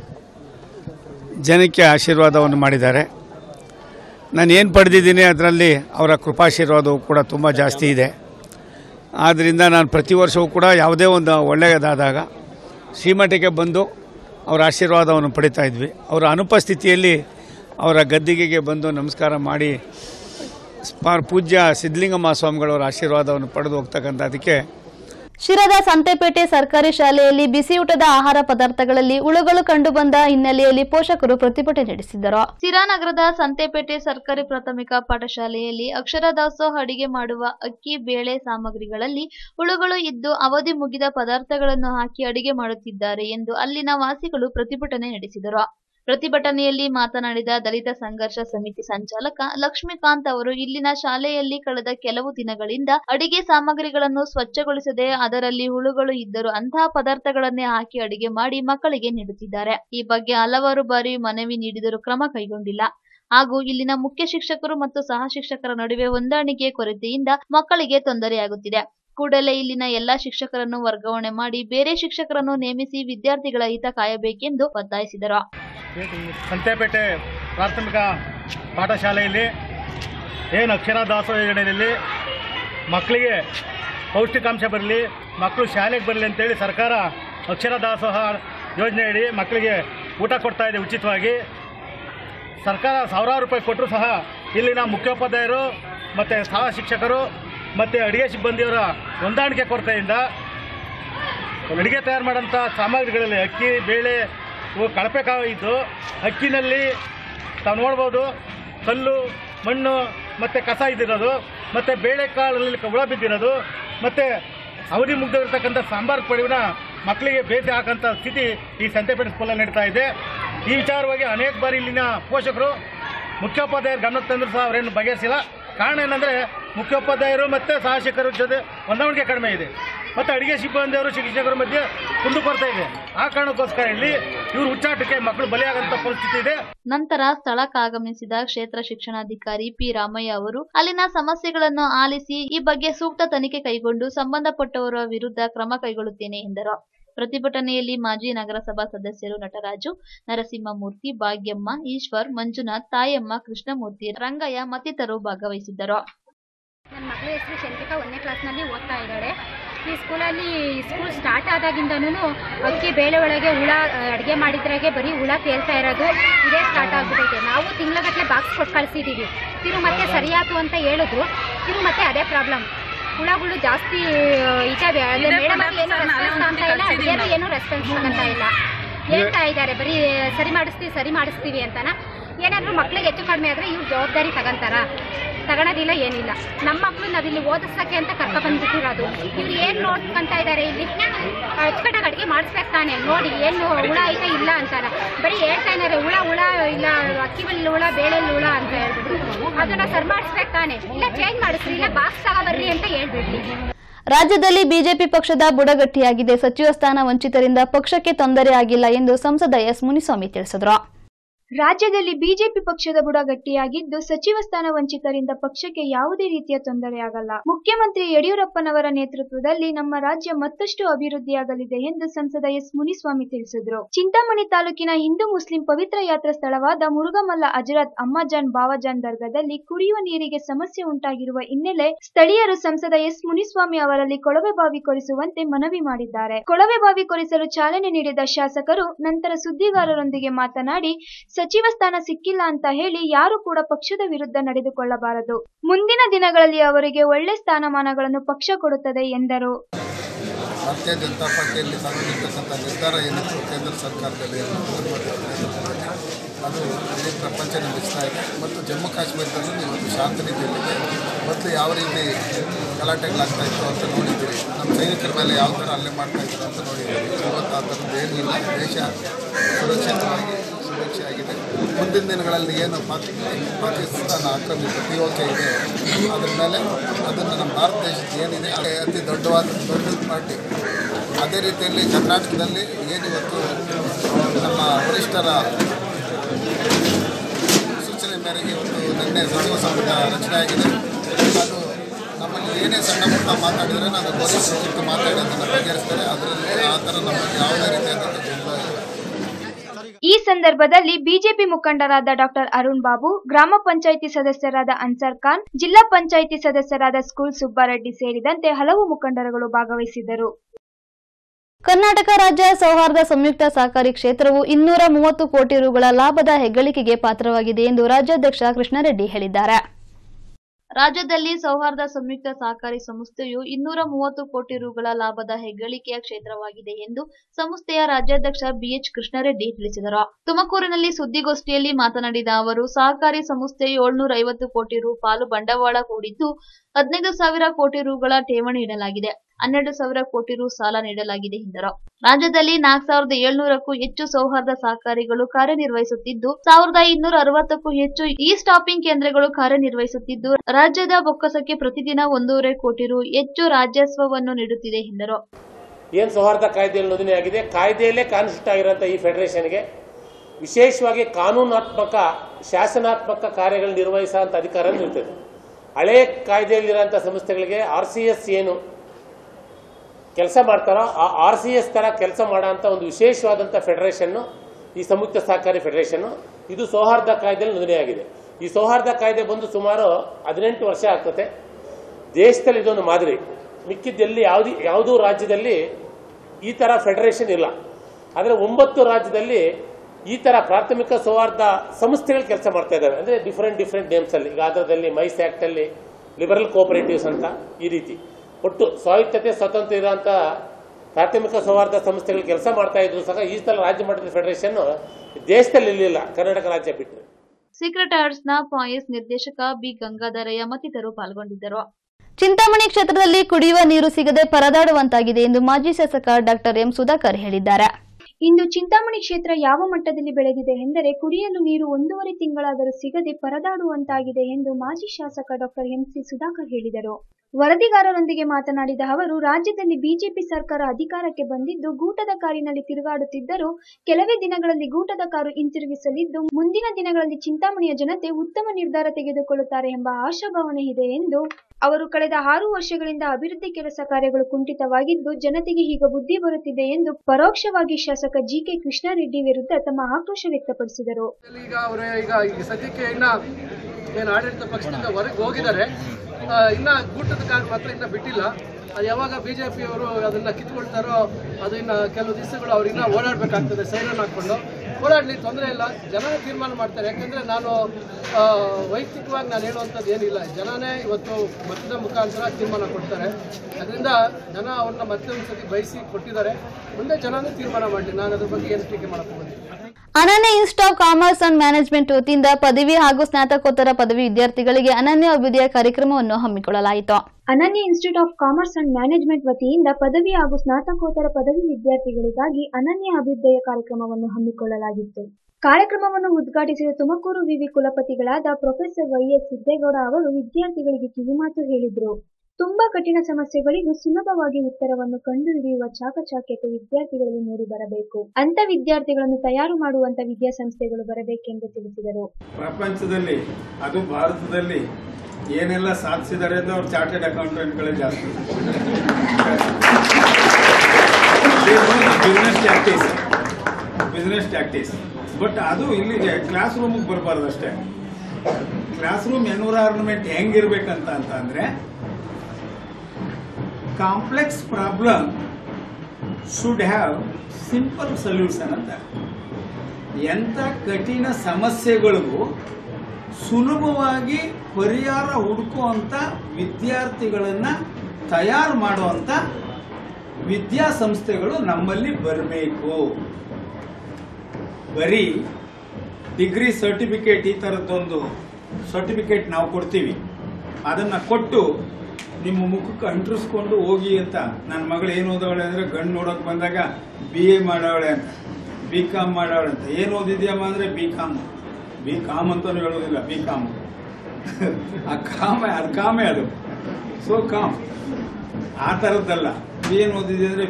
S3: ಜನಕ್ಕೆ ಆಶೀರ್ವಾದವನ್ನು ಮಾಡಿದ್ದಾರೆ. ನಾನು ಏನು ಪಡೆದಿದ್ದೀನಿ ಅದರಲ್ಲಿ ಅವರ ಕೃಪಾಶೀರ್ವಾದವು ಕೂಡ ತುಂಬ ಜಾಸ್ತಿ ಇದೆ. ಆದ್ದರಿಂದ ನಾನು ಪ್ರತಿ ವರ್ಷವೂ ಕೂಡ ಯಾವುದೇ ಒಂದು ಒಳ್ಳೆಯದಾದಾಗ ಶ್ರೀಮಠಕ್ಕೆ ಬಂದು ಅವರ ಆಶೀರ್ವಾದವನ್ನು ಪಡಿತಾ ಇದ್ವಿ. ಅವರ ಅನುಪಸ್ಥಿತಿಯಲ್ಲಿ ಅವರ ಗದ್ದಿಗೆಗೆ ಬಂದು ನಮಸ್ಕಾರ ಮಾಡಿ ಪೂಜ್ಯ ಸಿದ್ಧಲಿಂಗ ಮಹಾಸ್ವಾಮಿಗಳವರ ಆಶೀರ್ವಾದವನ್ನು ಪಡೆದು ಹೋಗ್ತಕ್ಕಂಥದಕ್ಕೆ.
S1: ಶಿರದ ಸಂತೆಪೇಟೆ ಸರ್ಕಾರಿ ಶಾಲೆಯಲ್ಲಿ ಬಿಸಿಯೂಟದ ಆಹಾರ ಪದಾರ್ಥಗಳಲ್ಲಿ ಹುಳುಗಳು ಕಂಡುಬಂದ ಹಿನ್ನೆಲೆಯಲ್ಲಿ ಪೋಷಕರು ಪ್ರತಿಭಟನೆ ನಡೆಸಿದರು.
S2: ಸಿರಾನಗರದ ಸಂತೆಪೇಟೆ ಸರ್ಕಾರಿ ಪ್ರಾಥಮಿಕ ಪಾಠಶಾಲೆಯಲ್ಲಿ ಅಕ್ಷರ ದಾಸೋಹ ಅಡಿಗೆ ಮಾಡುವ ಅಕ್ಕಿ, ಬೇಳೆ ಸಾಮಗ್ರಿಗಳಲ್ಲಿ ಹುಳುಗಳು ಇದ್ದು ಅವಧಿ ಮುಗಿದ ಪದಾರ್ಥಗಳನ್ನು ಹಾಕಿ ಅಡಿಗೆ ಮಾಡುತ್ತಿದ್ದಾರೆ ಎಂದು ಅಲ್ಲಿನ ವಾಸಿಗಳು ಪ್ರತಿಭಟನೆ ನಡೆಸಿದರು. ಪ್ರತಿಭಟನೆಯಲ್ಲಿ ಮಾತನಾಡಿದ ದಲಿತ ಸಂಘರ್ಷ ಸಮಿತಿ ಸಂಚಾಲಕ ಲಕ್ಷ್ಮೀಕಾಂತ್ ಅವರು, ಇಲ್ಲಿನ ಶಾಲೆಯಲ್ಲಿ ಕಳೆದ ಕೆಲವು ದಿನಗಳಿಂದ ಅಡಿಗೆ ಸಾಮಗ್ರಿಗಳನ್ನು ಸ್ವಚ್ಛಗೊಳಿಸದೆ ಅದರಲ್ಲಿ ಹುಳುಗಳು ಇದ್ದರೂ ಅಂತಹ ಪದಾರ್ಥಗಳನ್ನೇ ಹಾಕಿ ಅಡಿಗೆ ಮಾಡಿ ಮಕ್ಕಳಿಗೆ ನೀಡುತ್ತಿದ್ದಾರೆ. ಈ ಬಗ್ಗೆ ಹಲವಾರು ಬಾರಿ ಮನವಿ ನೀಡಿದರೂ ಕ್ರಮ ಕೈಗೊಂಡಿಲ್ಲ. ಹಾಗೂ ಇಲ್ಲಿನ ಮುಖ್ಯ ಶಿಕ್ಷಕರು ಮತ್ತು ಸಹ ಶಿಕ್ಷಕರ ನಡುವೆ ಹೊಂದಾಣಿಕೆ ಕೊರತೆಯಿಂದ ಮಕ್ಕಳಿಗೆ ತೊಂದರೆಯಾಗುತ್ತಿದೆ. ಕೂಡಲೇ ಇಲ್ಲಿನ ಎಲ್ಲಾ ಶಿಕ್ಷಕರನ್ನು ವರ್ಗಾವಣೆ ಮಾಡಿ ಬೇರೆ ಶಿಕ್ಷಕರನ್ನು ನೇಮಿಸಿ ವಿದ್ಯಾರ್ಥಿಗಳ ಹಿತ ಕಾಯಬೇಕೆಂದು ಒತ್ತಾಯಿಸಿದರು.
S9: ಸಂತೆಪೇಟೆ ಪ್ರಾಥಮಿಕ ಪಾಠಶಾಲೆಯಲ್ಲಿ ಏನು ಅಕ್ಷರ ದಾಸೋಹ ಯೋಜನೆಯಲ್ಲಿ ಮಕ್ಕಳಿಗೆ ಪೌಷ್ಟಿಕಾಂಶ ಬರಲಿ, ಮಕ್ಕಳು ಶಾಲೆಗೆ ಬರಲಿ ಅಂತೇಳಿ ಸರ್ಕಾರ ಅಕ್ಷರ ದಾಸೋಹ ಯೋಜನೆಯಡಿ ಮಕ್ಕಳಿಗೆ ಊಟ ಕೊಡ್ತಾ ಇದೆ ಉಚಿತವಾಗಿ. ಸರ್ಕಾರ ಸಾವಿರಾರು ರೂಪಾಯಿ ಕೊಟ್ಟರು ಸಹ ಇಲ್ಲಿನ ಮುಖ್ಯೋಪಾಧ್ಯಾಯರು ಮತ್ತು ಸಹ ಶಿಕ್ಷಕರು ಮತ್ತು ಅಡುಗೆ ಸಿಬ್ಬಂದಿಯವರ ಹೊಂದಾಣಿಕೆ ಕೊರತೆಯಿಂದ ಅಡುಗೆ ತಯಾರು ಮಾಡೋಂಥ ಸಾಮಗ್ರಿಗಳಲ್ಲಿ ಅಕ್ಕಿ, ಬೇಳೆ, ಇವು ಕಳಪೆ ಇದ್ದು ಅಕ್ಕಿನಲ್ಲಿ ತಾವು ನೋಡ್ಬೋದು ಕಲ್ಲು, ಮಣ್ಣು ಮತ್ತು ಕಸ ಇದ್ದಿರೋದು, ಮತ್ತು ಬೇಳೆಕಾಳಲ್ಲಿ ಹುಳ ಬಿದ್ದಿರೋದು, ಮತ್ತು ಅವಧಿ ಮುಗ್ದಿರ್ತಕ್ಕಂಥ ಸಾಂಬಾರು ಪಡಿನ ಮಕ್ಕಳಿಗೆ ಬೇಸಿ ಹಾಕೋಂಥ ಸ್ಥಿತಿ ಈ ಸಂತೆಪೇಟೆ ಸ್ಕೂಲಲ್ಲಿ ನಡೀತಾ ಇದೆ. ಈ ವಿಚಾರವಾಗಿ ಅನೇಕ ಬಾರಿ ಇಲ್ಲಿನ ಪೋಷಕರು ಮುಖ್ಯೋಪಾಧ್ಯಾಯರು ಗಮನಕ್ಕೆ ತಂದರೂ ಸಹ ಅವರೇನು ಬಗೆಹರಿಸಿಲ್ಲ. ಕಾರಣ ಏನಂದರೆ ಮುಖ್ಯೋಪಾಧ್ಯಾಯರು ಮತ್ತು ಸಹಶಿಕ್ಷಕರ ಜೊತೆ ಹೊಂದಾಣಿಕೆ ಕಡಿಮೆ ಇದೆ ಮತ್ತು ಅಡುಗೆ ಸಿಬ್ಬಂದಿಯವರು ಶಿಕ್ಷಕರ ಮಧ್ಯೆ ಕುಂದುಕೊರತೆ ಇದೆ. ಆ ಕಾರಣಕ್ಕೋಸ್ಕರ ಇಲ್ಲಿ ಇವರು ಹುಚ್ಚಾಟಕ್ಕೆ ಮಕ್ಕಳು ಬಲಿಯಾಗಂತ ಪರಿಸ್ಥಿತಿ ಇದೆ.
S1: ನಂತರ ಸ್ಥಳಕ್ಕಾಗಮಿಸಿದ ಕ್ಷೇತ್ರ ಶಿಕ್ಷಣಾಧಿಕಾರಿ ಪಿ ರಾಮಯ್ಯ ಅವರು ಅಲ್ಲಿನ ಸಮಸ್ಯೆಗಳನ್ನು ಆಲಿಸಿ ಈ ಬಗ್ಗೆ ಸೂಕ್ತ ತನಿಖೆ ಕೈಗೊಂಡು ಸಂಬಂಧಪಟ್ಟವರ ವಿರುದ್ಧ ಕ್ರಮ ಕೈಗೊಳ್ಳುತ್ತೇನೆ ಎಂದರು. ಪ್ರತಿಭಟನೆಯಲ್ಲಿ ಮಾಜಿ ನಗರಸಭಾ ಸದಸ್ಯರು ನಟರಾಜು, ನರಸಿಂಹಮೂರ್ತಿ, ಭಾಗ್ಯಮ್ಮ, ಈಶ್ವರ್, ಮಂಜುನಾಥ್, ತಾಯಮ್ಮ, ಕೃಷ್ಣಮೂರ್ತಿ, ರಂಗಯ್ಯ ಮತ್ತಿತರರು ಭಾಗವಹಿಸಿದ್ದರು.
S10: ನನ್ನ ಮಗಳ ಹೆಸರು ಶಂಕಿತಾ 1ನೇ ಕ್ಲಾಸ್ನಲ್ಲಿ ಓದ್ತಾ ಇದ್ದಾಳೆ. ಈ ಸ್ಕೂಲ್ ಸ್ಟಾರ್ಟ್ ಆದಾಗಿಂದನೂ ಅಕ್ಕಿ ಬೇಳೆ ಒಳಗೆ ಹುಳ ಅಡುಗೆ ಮಾಡಿದ್ರಾಗೆ ಬರೀ ಹುಳ ತೇಲ್ತಾ ಇರೋದು ಇದೇ ಸ್ಟಾರ್ಟ್ ಆಗ್ಬಿಟ್ಟೈತೆ. ನಾವು ತಿಂಗಳಗಟ್ಟಲೆ ಬಾಕ್ಸ್ ಕೊಟ್ಟು ಕಳಿಸಿದ್ದೀವಿ. ಮತ್ತೆ ಸರಿಯಾತು ಅಂತ ಹೇಳಿದ್ರು, ಮತ್ತೆ ಅದೇ ಪ್ರಾಬ್ಲಮ್. ಹುಳಗಳು ಜಾಸ್ತಿ ಇದ್ದಾವೆ. ಮೇಡಮ್ ಏನು ರೆಸ್ಪಾನ್ಸ್ ಅಂತ ಇಲ್ಲ, ಅಡುಗೆನೂ ಏನೂ ರೆಸ್ಪಾನ್ಸ್ ತಗೊಂತ ಇಲ್ಲ. ಹೇಳ್ತಾ ಇದ್ದಾರೆ ಬರೀ ಸರಿ ಮಾಡಿಸ್ತೀವಿ ಅಂತಾನ. ಏನಾದರೂ ಮಕ್ಳಿಗೆ ಹೆಚ್ಚು ಕಡಿಮೆ ಆದರೆ ಇವ್ರು ಜವಾಬ್ದಾರಿ ತಗೊಳೋದಿಲ್ಲ, ಏನಿಲ್ಲ. ನಮ್ಮ ಮಕ್ಕಳು ನಾವಿಲ್ಲಿ ಓದಿಸೋಕ್ಕೆ ಅಂತ ಕರ್ಕೊಬಂದ್ಬಿಟ್ಟಿರೋದು. ಇವ್ರು ಏನು ನೋಡ್ಕೊಂತ ಇದ್ದಾರೆ, ಇಲ್ಲಿ ಅಚ್ಚುಕಟ್ಟಾಗಿ ಅಡುಗೆ ಮಾಡಿಸ್ಬೇಕು ತಾನೆ, ನೋಡಿ ಏನು ಹುಳ ಐತೆ ಇಲ್ಲ ಅಂತಾರ. ಬರೀ ಹೇಳ್ತಾ ಇದ್ದಾರೆ ಹುಳ ಇಲ್ಲ, ಅಕ್ಕಿಯಲ್ಲಿ ಹುಳ, ಬೇಳೆಲ್ಲಿ ಹುಳ ಅಂತ ಹೇಳ್ಬಿಟ್ಟು ಅದನ್ನ ಸರಿ ಮಾಡಿಸ್ಬೇಕು ತಾನೆ, ಇಲ್ಲ ಚೇಂಜ್ ಮಾಡಿಸ್ರಿ, ಇಲ್ಲ ಬಾಕ್ಸ್ ತಗೊಬರ್ರಿ ಅಂತ ಹೇಳ್ಬಿಡ್ಲಿ.
S1: ರಾಜ್ಯದಲ್ಲಿ ಬಿಜೆಪಿ ಪಕ್ಷದ ಬುಡಗಟ್ಟಿಯಾಗಿದೆ. ಸಚಿವ ಸ್ಥಾನ ವಂಚಿತರಿಂದ ಪಕ್ಷಕ್ಕೆ ತೊಂದರೆ ಆಗಿಲ್ಲ ಎಂದು ಸಂಸದ ಎಸ್ ಮುನಿಸ್ವಾಮಿ ತಿಳಿಸಿದರು.
S6: ರಾಜ್ಯದಲ್ಲಿ ಬಿಜೆಪಿ ಪಕ್ಷದ ಬುಡ ಗಟ್ಟಿಯಾಗಿದ್ದು ಸಚಿವ ಸ್ಥಾನ ವಂಚಿತರಿಂದ ಪಕ್ಷಕ್ಕೆ ಯಾವುದೇ ರೀತಿಯ ತೊಂದರೆಯಾಗಲ್ಲ. ಮುಖ್ಯಮಂತ್ರಿ ಯಡಿಯೂರಪ್ಪನವರ ನೇತೃತ್ವದಲ್ಲಿ ನಮ್ಮ ರಾಜ್ಯ ಮತ್ತಷ್ಟು ಅಭಿವೃದ್ಧಿಯಾಗಲಿದೆ ಎಂದು ಸಂಸದ ಎಸ್ ಮುನಿಸ್ವಾಮಿ ತಿಳಿಸಿದರು. ಚಿಂತಾಮಣಿ ತಾಲೂಕಿನ ಹಿಂದೂ ಮುಸ್ಲಿಂ ಪವಿತ್ರ ಯಾತ್ರಾ ಸ್ಥಳವಾದ ಮುರುಗಮಲ್ಲ ಹಜರತ್ ಅಮ್ಮಾಜಾನ್ ಬಾವಾಜಾನ್ ದರ್ಗಾದಲ್ಲಿ ಕುಡಿಯುವ ನೀರಿಗೆ ಸಮಸ್ಯೆ ಉಂಟಾಗಿರುವ ಹಿನ್ನೆಲೆ ಸ್ಥಳೀಯರು ಸಂಸದ ಎಸ್ ಮುನಿಸ್ವಾಮಿ ಅವರಲ್ಲಿ ಕೊಳವೆ ಬಾವಿ ಕೊರೆಸುವಂತೆ ಮನವಿ ಮಾಡಿದ್ದಾರೆ. ಕೊಳವೆ ಬಾವಿ ಕೊರೆಸಲು ಚಾಲನೆ ನೀಡಿದ ಶಾಸಕರು ನಂತರ ಸುದ್ದಿಗಾರರೊಂದಿಗೆ ಮಾತನಾಡಿ ಸಚಿವ ಸ್ಥಾನ ಸಿಕ್ಕಿಲ್ಲ ಅಂತ ಹೇಳಿ ಯಾರು ಕೂಡ ಪಕ್ಷದ ವಿರುದ್ಧ ನಡೆದುಕೊಳ್ಳಬಾರದು. ಮುಂದಿನ ದಿನಗಳಲ್ಲಿ ಅವರಿಗೆ ಒಳ್ಳೆ ಸ್ಥಾನಮಾನಗಳನ್ನು ಪಕ್ಷ ಕೊಡುತ್ತದೆ ಎಂದರು.
S11: ಭಾರತೀಯ ಜನತಾ ಪಾರ್ಟಿಯಲ್ಲಿ ತಗೊಂಡಿರ್ತಕ್ಕಂಥ ನಿರ್ಧಾರ ಏನಿತ್ತು ಕೇಂದ್ರ ಸರ್ಕಾರದಲ್ಲಿ ಅದು ಇಡೀ ಪ್ರಪಂಚ ನಡೆಸ್ತಾ ಇದೆ. ಮತ್ತು ಜಮ್ಮು ಕಾಶ್ಮೀರದಲ್ಲೂ ಇವತ್ತು ಶಾಂತ ರೀತಿಯಲ್ಲಿದೆ. ಮತ್ತು ಯಾವ ರೀತಿ ಗಲಾಟೆಗಳಾಗ್ತಾ ಇತ್ತು ಅಂತ ನೋಡಿದ್ದೀರಿ. ನಮ್ಮ ಸೈನಿಕರ ಮೇಲೆ ಯಾವ ಥರ ಹಲ್ಲೆ ಮಾಡ್ತಾ ಇದ್ರು ಅಂತ ನೋಡಿದ್ದೀರಿ. ಇವತ್ತು ಆ ಥರದ್ದು ಏನಿಲ್ಲ. ದೇಶ ಸುರಕ್ಷಿತವಾಗಿ ಆಗಿದೆ. ಮುಂದಿನ ದಿನಗಳಲ್ಲಿ ಏನು ಪಾಕಿಸ್ತಾನ ಆಕ್ರಮಿತ POK ಇದೆ, ಅದರ ಮೇಲೆ ಅದನ್ನು ನಮ್ಮ ಭಾರತ ದೇಶದ ಏನಿದೆ ಅತಿ ದೊಡ್ಡ ಪಾರ್ಟಿ. ಅದೇ ರೀತಿಯಲ್ಲಿ ಕರ್ನಾಟಕದಲ್ಲಿ ಏನಿವತ್ತು ನಮ್ಮ ವರಿಷ್ಠರ ಸೂಚನೆ ಮೇರೆಗೆ ಇವತ್ತು ನಿನ್ನೆ ಸಚಿವ ಸಂಪುಟ ರಚನೆ ಆಗಿದೆ. ಅದು ನಮ್ಮಲ್ಲಿ ಏನೇ ಸಣ್ಣ ಪುಟ್ಟ ಮಾತಾಡಿದರೆ ನಾನು ವರಿಷ್ಠರು ಮಾತಾಡಿ ಅದನ್ನು ಬಗೆಹರಿಸ್ತಾರೆ. ಅದರಲ್ಲಿ ಆ ಥರ ನಮ್ಮಲ್ಲಿ ಯಾವುದೇ ರೀತಿಯಾದಂಥ
S6: ಈ ಸಂದರ್ಭದಲ್ಲಿ ಬಿಜೆಪಿ ಮುಖಂಡರಾದ ಡಾಕ್ಟರ್ ಅರುಣ್ ಬಾಬು, ಗ್ರಾಮ ಪಂಚಾಯಿತಿ ಸದಸ್ಯರಾದ ಅನ್ಸರ್ ಖಾನ್, ಜಿಲ್ಲಾ ಪಂಚಾಯಿತಿ ಸದಸ್ಯರಾದ ಸ್ಕೂಲ್ ಸುಬ್ಬಾರೆಡ್ಡಿ ಸೇರಿದಂತೆ ಹಲವು ಮುಖಂಡರುಗಳು ಭಾಗವಹಿಸಿದ್ದರು.
S1: ಕರ್ನಾಟಕ ರಾಜ್ಯ ಸೌಹಾರ್ದ ಸಂಯುಕ್ತ ಸಹಕಾರಿ ಕ್ಷೇತ್ರವು 230 ಕೋಟಿ ರುಗಳ ಲಾಭದ ಹೆಗ್ಗಳಿಕೆಗೆ ಪಾತ್ರವಾಗಿದೆ ಎಂದು ರಾಜ್ಯಾಧ್ಯಕ್ಷ ಕೃಷ್ಣಾರೆಡ್ಡಿ ಹೇಳಿದ್ದಾರೆ. ರಾಜ್ಯದಲ್ಲಿ ಸೌಹಾರ್ದ ಸಂಯುಕ್ತ ಸಹಕಾರಿ ಸಂಸ್ಥೆಯು 230 ಕೋಟಿ ರುಗಳ ಲಾಭದ ಹೆಗ್ಗಳಿಕೆಯ ಕ್ಷೇತ್ರವಾಗಿದೆ ಎಂದು ಸಂಸ್ಥೆಯ ರಾಜ್ಯಾಧ್ಯಕ್ಷ BH ಕೃಷ್ಣಾರೆಡ್ಡಿ ತಿಳಿಸಿದರು. ತುಮಕೂರಿನಲ್ಲಿ ಸುದ್ದಿಗೋಷ್ಠಿಯಲ್ಲಿ ಮಾತನಾಡಿದ ಅವರು, ಸಹಕಾರಿ ಸಂಸ್ಥೆಯು 750 ಕೋಟಿ ರು ಪಾಲು ಬಂಡವಾಳ ಹೂಡಿದ್ದು 15,000 ಕೋಟಿ ರುಗಳ ಠೇವಣಿ ಇಡಲಾಗಿದೆ. 12,000 ಕೋಟಿ ರು ಸಾಲ ನೀಡಲಾಗಿದೆ ಎಂದರು. ರಾಜ್ಯದಲ್ಲಿ 4,700ಕ್ಕೂ ಹೆಚ್ಚು ಸೌಹಾರ್ದ ಸಹಕಾರಿಗಳು ಕಾರ್ಯನಿರ್ವಹಿಸುತ್ತಿದ್ದು 1,260ಕ್ಕೂ ಹೆಚ್ಚು ಇ ಸ್ಟಾಪಿಂಗ್ ಕೇಂದ್ರಗಳು ಕಾರ್ಯನಿರ್ವಹಿಸುತ್ತಿದ್ದು ರಾಜ್ಯದ ಬೊಕ್ಕಸಕ್ಕೆ ಪ್ರತಿದಿನ 1.5 ಕೋಟಿ ರು ಹೆಚ್ಚು ರಾಜ್ಯಸ್ವವನ್ನು ನೀಡುತ್ತಿದೆ ಎಂದರು.
S12: ಏನು ಸೌಹಾರ್ದ ಕಾಯ್ದೆಯಲ್ಲಿ ನೋಂದಣಿಯಾಗಿದೆ, ಕಾಯ್ದೆಯಲ್ಲೇ ಕಾನ್ಸ್ಟಿಟ್ಯೂಟ್ ಆಗಿರುವಂತಹ ಈ ಫೆಡರೇಷನ್ಗೆ ವಿಶೇಷವಾಗಿ ಕಾನೂನಾತ್ಮಕ ಶಾಸನಾತ್ಮಕ ಕಾರ್ಯಗಳು ನಿರ್ವಹಿಸುವಂತ ಅಧಿಕಾರ ಇರ್ತದೆ. ಹಳೆ ಕಾಯ್ದೆಯಲ್ಲಿರುವಂತಹ ಸಂಸ್ಥೆಗಳಿಗೆ RCS ಏನು ಕೆಲಸ ಮಾಡ್ತಾರೋ ಆ RCS ತರ ಕೆಲಸ ಮಾಡೋಂಥ ಒಂದು ವಿಶೇಷವಾದಂಥ ಫೆಡರೇಷನ್ನು ಈ ಸಂಯುಕ್ತ ಸಹಕಾರಿ ಫೆಡರೇಷನ್ನು. ಇದು ಸೌಹಾರ್ದ ಕಾಯ್ದೆಯಲ್ಲಿ ನೋಂದಣಿಯಾಗಿದೆ. ಈ ಸೌಹಾರ್ದ ಕಾಯ್ದೆ ಬಂದು ಸುಮಾರು 18 ವರ್ಷ ಆಗ್ತದೆ. ದೇಶದಲ್ಲಿ ಇದೊಂದು ಮಾದರಿ. ಮಿಕ್ಕಿದ್ದೆಲ್ಲಿ ಯಾವುದೂ ರಾಜ್ಯದಲ್ಲಿ ಈ ಥರ ಫೆಡರೇಷನ್ ಇಲ್ಲ. ಆದರೆ 9 ರಾಜ್ಯದಲ್ಲಿ ಈ ಥರ ಪ್ರಾಥಮಿಕ ಸೌಹಾರ್ದ ಸಂಸ್ಥೆಗಳು ಕೆಲಸ ಮಾಡ್ತಾ ಇದ್ದಾವೆ. ಅಂದರೆ ಡಿಫ್ರೆಂಟ್ ನೇಮ್ಸಲ್ಲಿ. ಈಗ ಆಂಧ್ರದಲ್ಲಿ ಮೈಸ್ ಆ್ಯಕ್ಟಲ್ಲಿ ಲಿಬರಲ್ ಕೋಆಪರೇಟಿವ್ಸ್ ಅಂತ ಈ ರೀತಿ ಒಟ್ಟು ಸ್ವಾಯತ್ತತೆ ಸ್ವತಂತ್ರ ಇರೋಂಥ ಪ್ರಾಥಮಿಕ ಸೌಹಾರ್ದ ಸಂಸ್ಥೆಗಳು ಕೆಲಸ ಮಾಡ್ತಾ ಇದ್ರು ಸಹ ಈ ಸಲ ರಾಜ್ಯ ಮಟ್ಟದ ಫೆಡರೇಷನ್ ದೇಶದಲ್ಲಿ ಇರಲಿಲ್ಲ, ಕರ್ನಾಟಕ ರಾಜ್ಯ ಬಿಟ್ಟರೆ.
S1: ಸೀಕ್ರೆಟ್ ಆರ್ಟ್ಸ್ನ ಪಾಯಸ್ ನಿರ್ದೇಶಕ ಬಿ ಗಂಗಾಧರಯ್ಯ ಮತ್ತಿತರರು ಪಾಲ್ಗೊಂಡಿದ್ದರು. ಚಿಂತಾಮಣಿ ಕ್ಷೇತ್ರದಲ್ಲಿ ಕುಡಿಯುವ ನೀರು ಸಿಗದೆ ಪರದಾಡುವಂತಾಗಿದೆ ಎಂದು ಮಾಜಿ ಶಾಸಕ ಡಾಕ್ಟರ್ ಎಂ ಸುಧಾಕರ್ ಹೇಳಿದ್ದಾರೆ.
S6: ಇಂದು ಚಿಂತಾಮಣಿ ಕ್ಷೇತ್ರ ಯಾವ ಮಟ್ಟದಲ್ಲಿ ಬೆಳೆದಿದೆ ಎಂದರೆ ಕುಡಿಯಲು ನೀರು 1.5 ತಿಂಗಳಾದರೂ ಸಿಗದೆ ಪರದಾಡುವಂತಾಗಿದೆ ಎಂದು ಮಾಜಿ ಶಾಸಕ ಡಾಕ್ಟರ್ ಎಂಸಿ ಸುಧಾಕರ್ ಹೇಳಿದರು. ವರದಿಗಾರರೊಂದಿಗೆ ಮಾತನಾಡಿದ ಅವರು, ರಾಜ್ಯದಲ್ಲಿ ಬಿಜೆಪಿ ಸರ್ಕಾರ ಅಧಿಕಾರಕ್ಕೆ ಬಂದಿದ್ದು ಗೂಟದ ಕಾರಿನಲ್ಲಿ ತಿರುಗಾಡುತ್ತಿದ್ದರೂ ಕೆಲವೇ ದಿನಗಳಲ್ಲಿ ಗೂಟದ ಕಾರು ಹಿಂತಿರುಗಿಸಲಿದ್ದು ಮುಂದಿನ ದಿನಗಳಲ್ಲಿ ಚಿಂತಾಮಣಿಯ ಜನತೆ ಉತ್ತಮ ನಿರ್ಧಾರ ತೆಗೆದುಕೊಳ್ಳುತ್ತಾರೆ ಎಂಬ ಆಶಾಭಾವನೆ ಇದೆ ಎಂದು ಅವರು ಕಳೆದ 6 ವರ್ಷಗಳಿಂದ ಅಭಿವೃದ್ಧಿ ಕೆಲಸ ಕಾರ್ಯಗಳು ಕುಂಠಿತವಾಗಿದ್ದು ಜನತೆಗೆ ಈಗ ಬುದ್ಧಿ ಬರುತ್ತಿದೆ ಎಂದು ಪರೋಕ್ಷವಾಗಿ ಶಾಸಕ ಜಿಕೆ ಕೃಷ್ಣಾರೆಡ್ಡಿ ವಿರುದ್ಧ ತಮ್ಮ ಆಕ್ರೋಶ ವ್ಯಕ್ತಪಡಿಸಿದರು.
S13: ಈಗ ಸದ್ಯಕ್ಕೆ ಏನು ಆಡಳಿತ ಪಕ್ಷದಿಂದ ಹೊರಗೆ ಹೋಗಿದ್ದಾರೆ, ಇನ್ನ ಗೂಟದ ಕಾರ್ಡ್ ಮಾತ್ರ ಇನ್ನ ಬಿಟ್ಟಿಲ್ಲ. ಅದು ಯಾವಾಗ ಬಿಜೆಪಿಯವರು ಅದನ್ನ ಕಿತ್ಕೊಳ್ತಾರೋ ಅದು ಇನ್ನ ಕೆಲವು ದಿವಸಗಳು ಅವ್ರು ಇನ್ನ ಓಡಾಡಬೇಕಾಗ್ತದೆ. ಸೈರನ್ ಹಾಕೊಂಡು ಓಡಾಡಲಿ, ತೊಂದರೆ ಇಲ್ಲ, ಜನ ತೀರ್ಮಾನ ಮಾಡ್ತಾರೆ. ಯಾಕಂದ್ರೆ ನಾನು ವೈಯಕ್ತಿಕವಾಗಿ ನಾನು ಹೇಳುವಂಥದ್ದು ಏನಿಲ್ಲ, ಜನನೇ ಇವತ್ತು ಮತದ ಮುಖಾಂತರ ತೀರ್ಮಾನ ಕೊಡ್ತಾರೆ. ಅದರಿಂದ ಜನ ಅವ್ರನ್ನ ಮತ್ತೆ ಒಂದ್ಸತಿ ಬಯಸಿ ಕೊಟ್ಟಿದ್ದಾರೆ, ಮುಂದೆ ಜನನೇ ತೀರ್ಮಾನ ಮಾಡಲಿ. ನಾನು ಅದ್ರ ಬಗ್ಗೆ ಏನು ಟೀಕೆ ಮಾಡಕ್ಕೆ ಹೋಗೋದಿಲ್ಲ.
S1: Ananya institute of commerce and management ವತಿಯಿಂದ ಪದವಿ ಹಾಗೂ ಸ್ನಾತಕೋತ್ತರ ಪದವಿ ವಿದ್ಯಾರ್ಥಿಗಳಿಗೆ ಅನನ್ಯ ಅಭ್ಯುದಯ ಕಾರ್ಯಕ್ರಮವನ್ನು ಹಮ್ಮಿಕೊಳ್ಳಲಾಯಿತು.
S6: Ananya institute of commerce and management ವತಿಯಿಂದ ಪದವಿ ಹಾಗೂ ಸ್ನಾತಕೋತ್ತರ ಪದವಿ ವಿದ್ಯಾರ್ಥಿಗಳಿಗಾಗಿ ಅನನ್ಯ ಅಭ್ಯುದಯ ಕಾರ್ಯಕ್ರಮವನ್ನು ಹಮ್ಮಿಕೊಳ್ಳಲಾಗಿತ್ತು. ಕಾರ್ಯಕ್ರಮವನ್ನು ಉದ್ಘಾಟಿಸಿದ ತುಮಕೂರು ವಿವಿ ಕುಲಪತಿಗಳಾದ ಪ್ರೊಫೆಸರ್ ವೈಎಸ್ ಸಿದ್ದೇಗೌಡ ಅವರು ವಿದ್ಯಾರ್ಥಿಗಳಿಗೆ ಕಿವಿಮಾತು ಹೇಳಿದರು. ತುಂಬಾ ಕಠಿಣ ಸಮಸ್ಯೆಗಳಿಗೂ ಸುಲಭವಾಗಿ ಉತ್ತರವನ್ನು ಕಂಡುಹಿಡಿಯುವ ಚಾಕಚಕ್ಯತೆ ವಿದ್ಯಾರ್ಥಿಗಳಲ್ಲಿ ಮೂಡಿ ಬರಬೇಕು. ಅಂತ ವಿದ್ಯಾರ್ಥಿಗಳನ್ನು ತಯಾರು ಮಾಡುವಂತ ವಿದ್ಯಾಸಂಸ್ಥೆಗಳು ಬರಬೇಕೆಂದು ತಿಳಿಸಿದರು.
S14: ಪ್ರಪಂಚದಲ್ಲಿ ಅದು ಭಾರತದಲ್ಲಿ ಏನೆಲ್ಲ ಸಾಧಿಸಿದ್ದಾರೆ ಅಂತ ಅವ್ರು ಚಾರ್ಟೆಡ್ ಅಕೌಂಟೆಂಟ್ಗಳೇ ಜಾಸ್ತಿ. ಬಿಸ್ನೆಸ್ ಟ್ಯಾಕ್ಟಿಕ್ಸ್ ಬಟ್ ಅದು ಇಲ್ಲಿಗೆ ಕ್ಲಾಸ್ ರೂಮಿಗೆ ಬರಬಾರ್ದು ಅಷ್ಟೇ. ಕ್ಲಾಸ್ ರೂಮ್ ಎನ್ವಿರಾನ್ಮೆಂಟ್ ಹೆಂಗಿರ್ಬೇಕಂತ ಅಂದ್ರೆ complex problem should have simple solution ಅಂತ. ಎಂಥ ಕಠಿಣ ಸಮಸ್ಯೆಗಳಿಗೂ ಸುಲಭವಾಗಿ ಪರಿಹಾರ ಹುಡುಕುವಂಥ ವಿದ್ಯಾರ್ಥಿಗಳನ್ನ ತಯಾರು ಮಾಡುವಂಥ ವಿದ್ಯಾಸಂಸ್ಥೆಗಳು ನಮ್ಮಲ್ಲಿ ಬರಬೇಕು. ಬರೀ ಡಿಗ್ರಿ ಸರ್ಟಿಫಿಕೇಟ್ ಈ ಥರದ್ದೊಂದು ಸರ್ಟಿಫಿಕೇಟ್ ನಾವು ಕೊಡ್ತೀವಿ, ಅದನ್ನು ಕೊಟ್ಟು ನಿಮ್ಮ ಮುಖಕ್ಕೆ ಅಂಟಿಸ್ಕೊಂಡು ಹೋಗಿ ಅಂತ. ನನ್ನ ಮಗಳು ಏನು ಓದವಳೆ ಅಂದರೆ ಗಂಡು ನೋಡೋಕೆ ಬಂದಾಗ BA ಮಾಡವಳೆ ಅಂತ, BCom ಮಾಡವಳೆ ಅಂತ. ಏನು ಓದಿದ್ಯಮ್ಮ ಅಂದರೆ BCom ಅಂತಲೂ ಹೇಳೋದಿಲ್ಲ, BCom. ಅದು ಕಾಮೆ ಅದು, ಸೊ ಕಾಮ್ ಆ ಥರದ್ದಲ್ಲ. ಏನು ಓದಿದೆ ಅಂದರೆ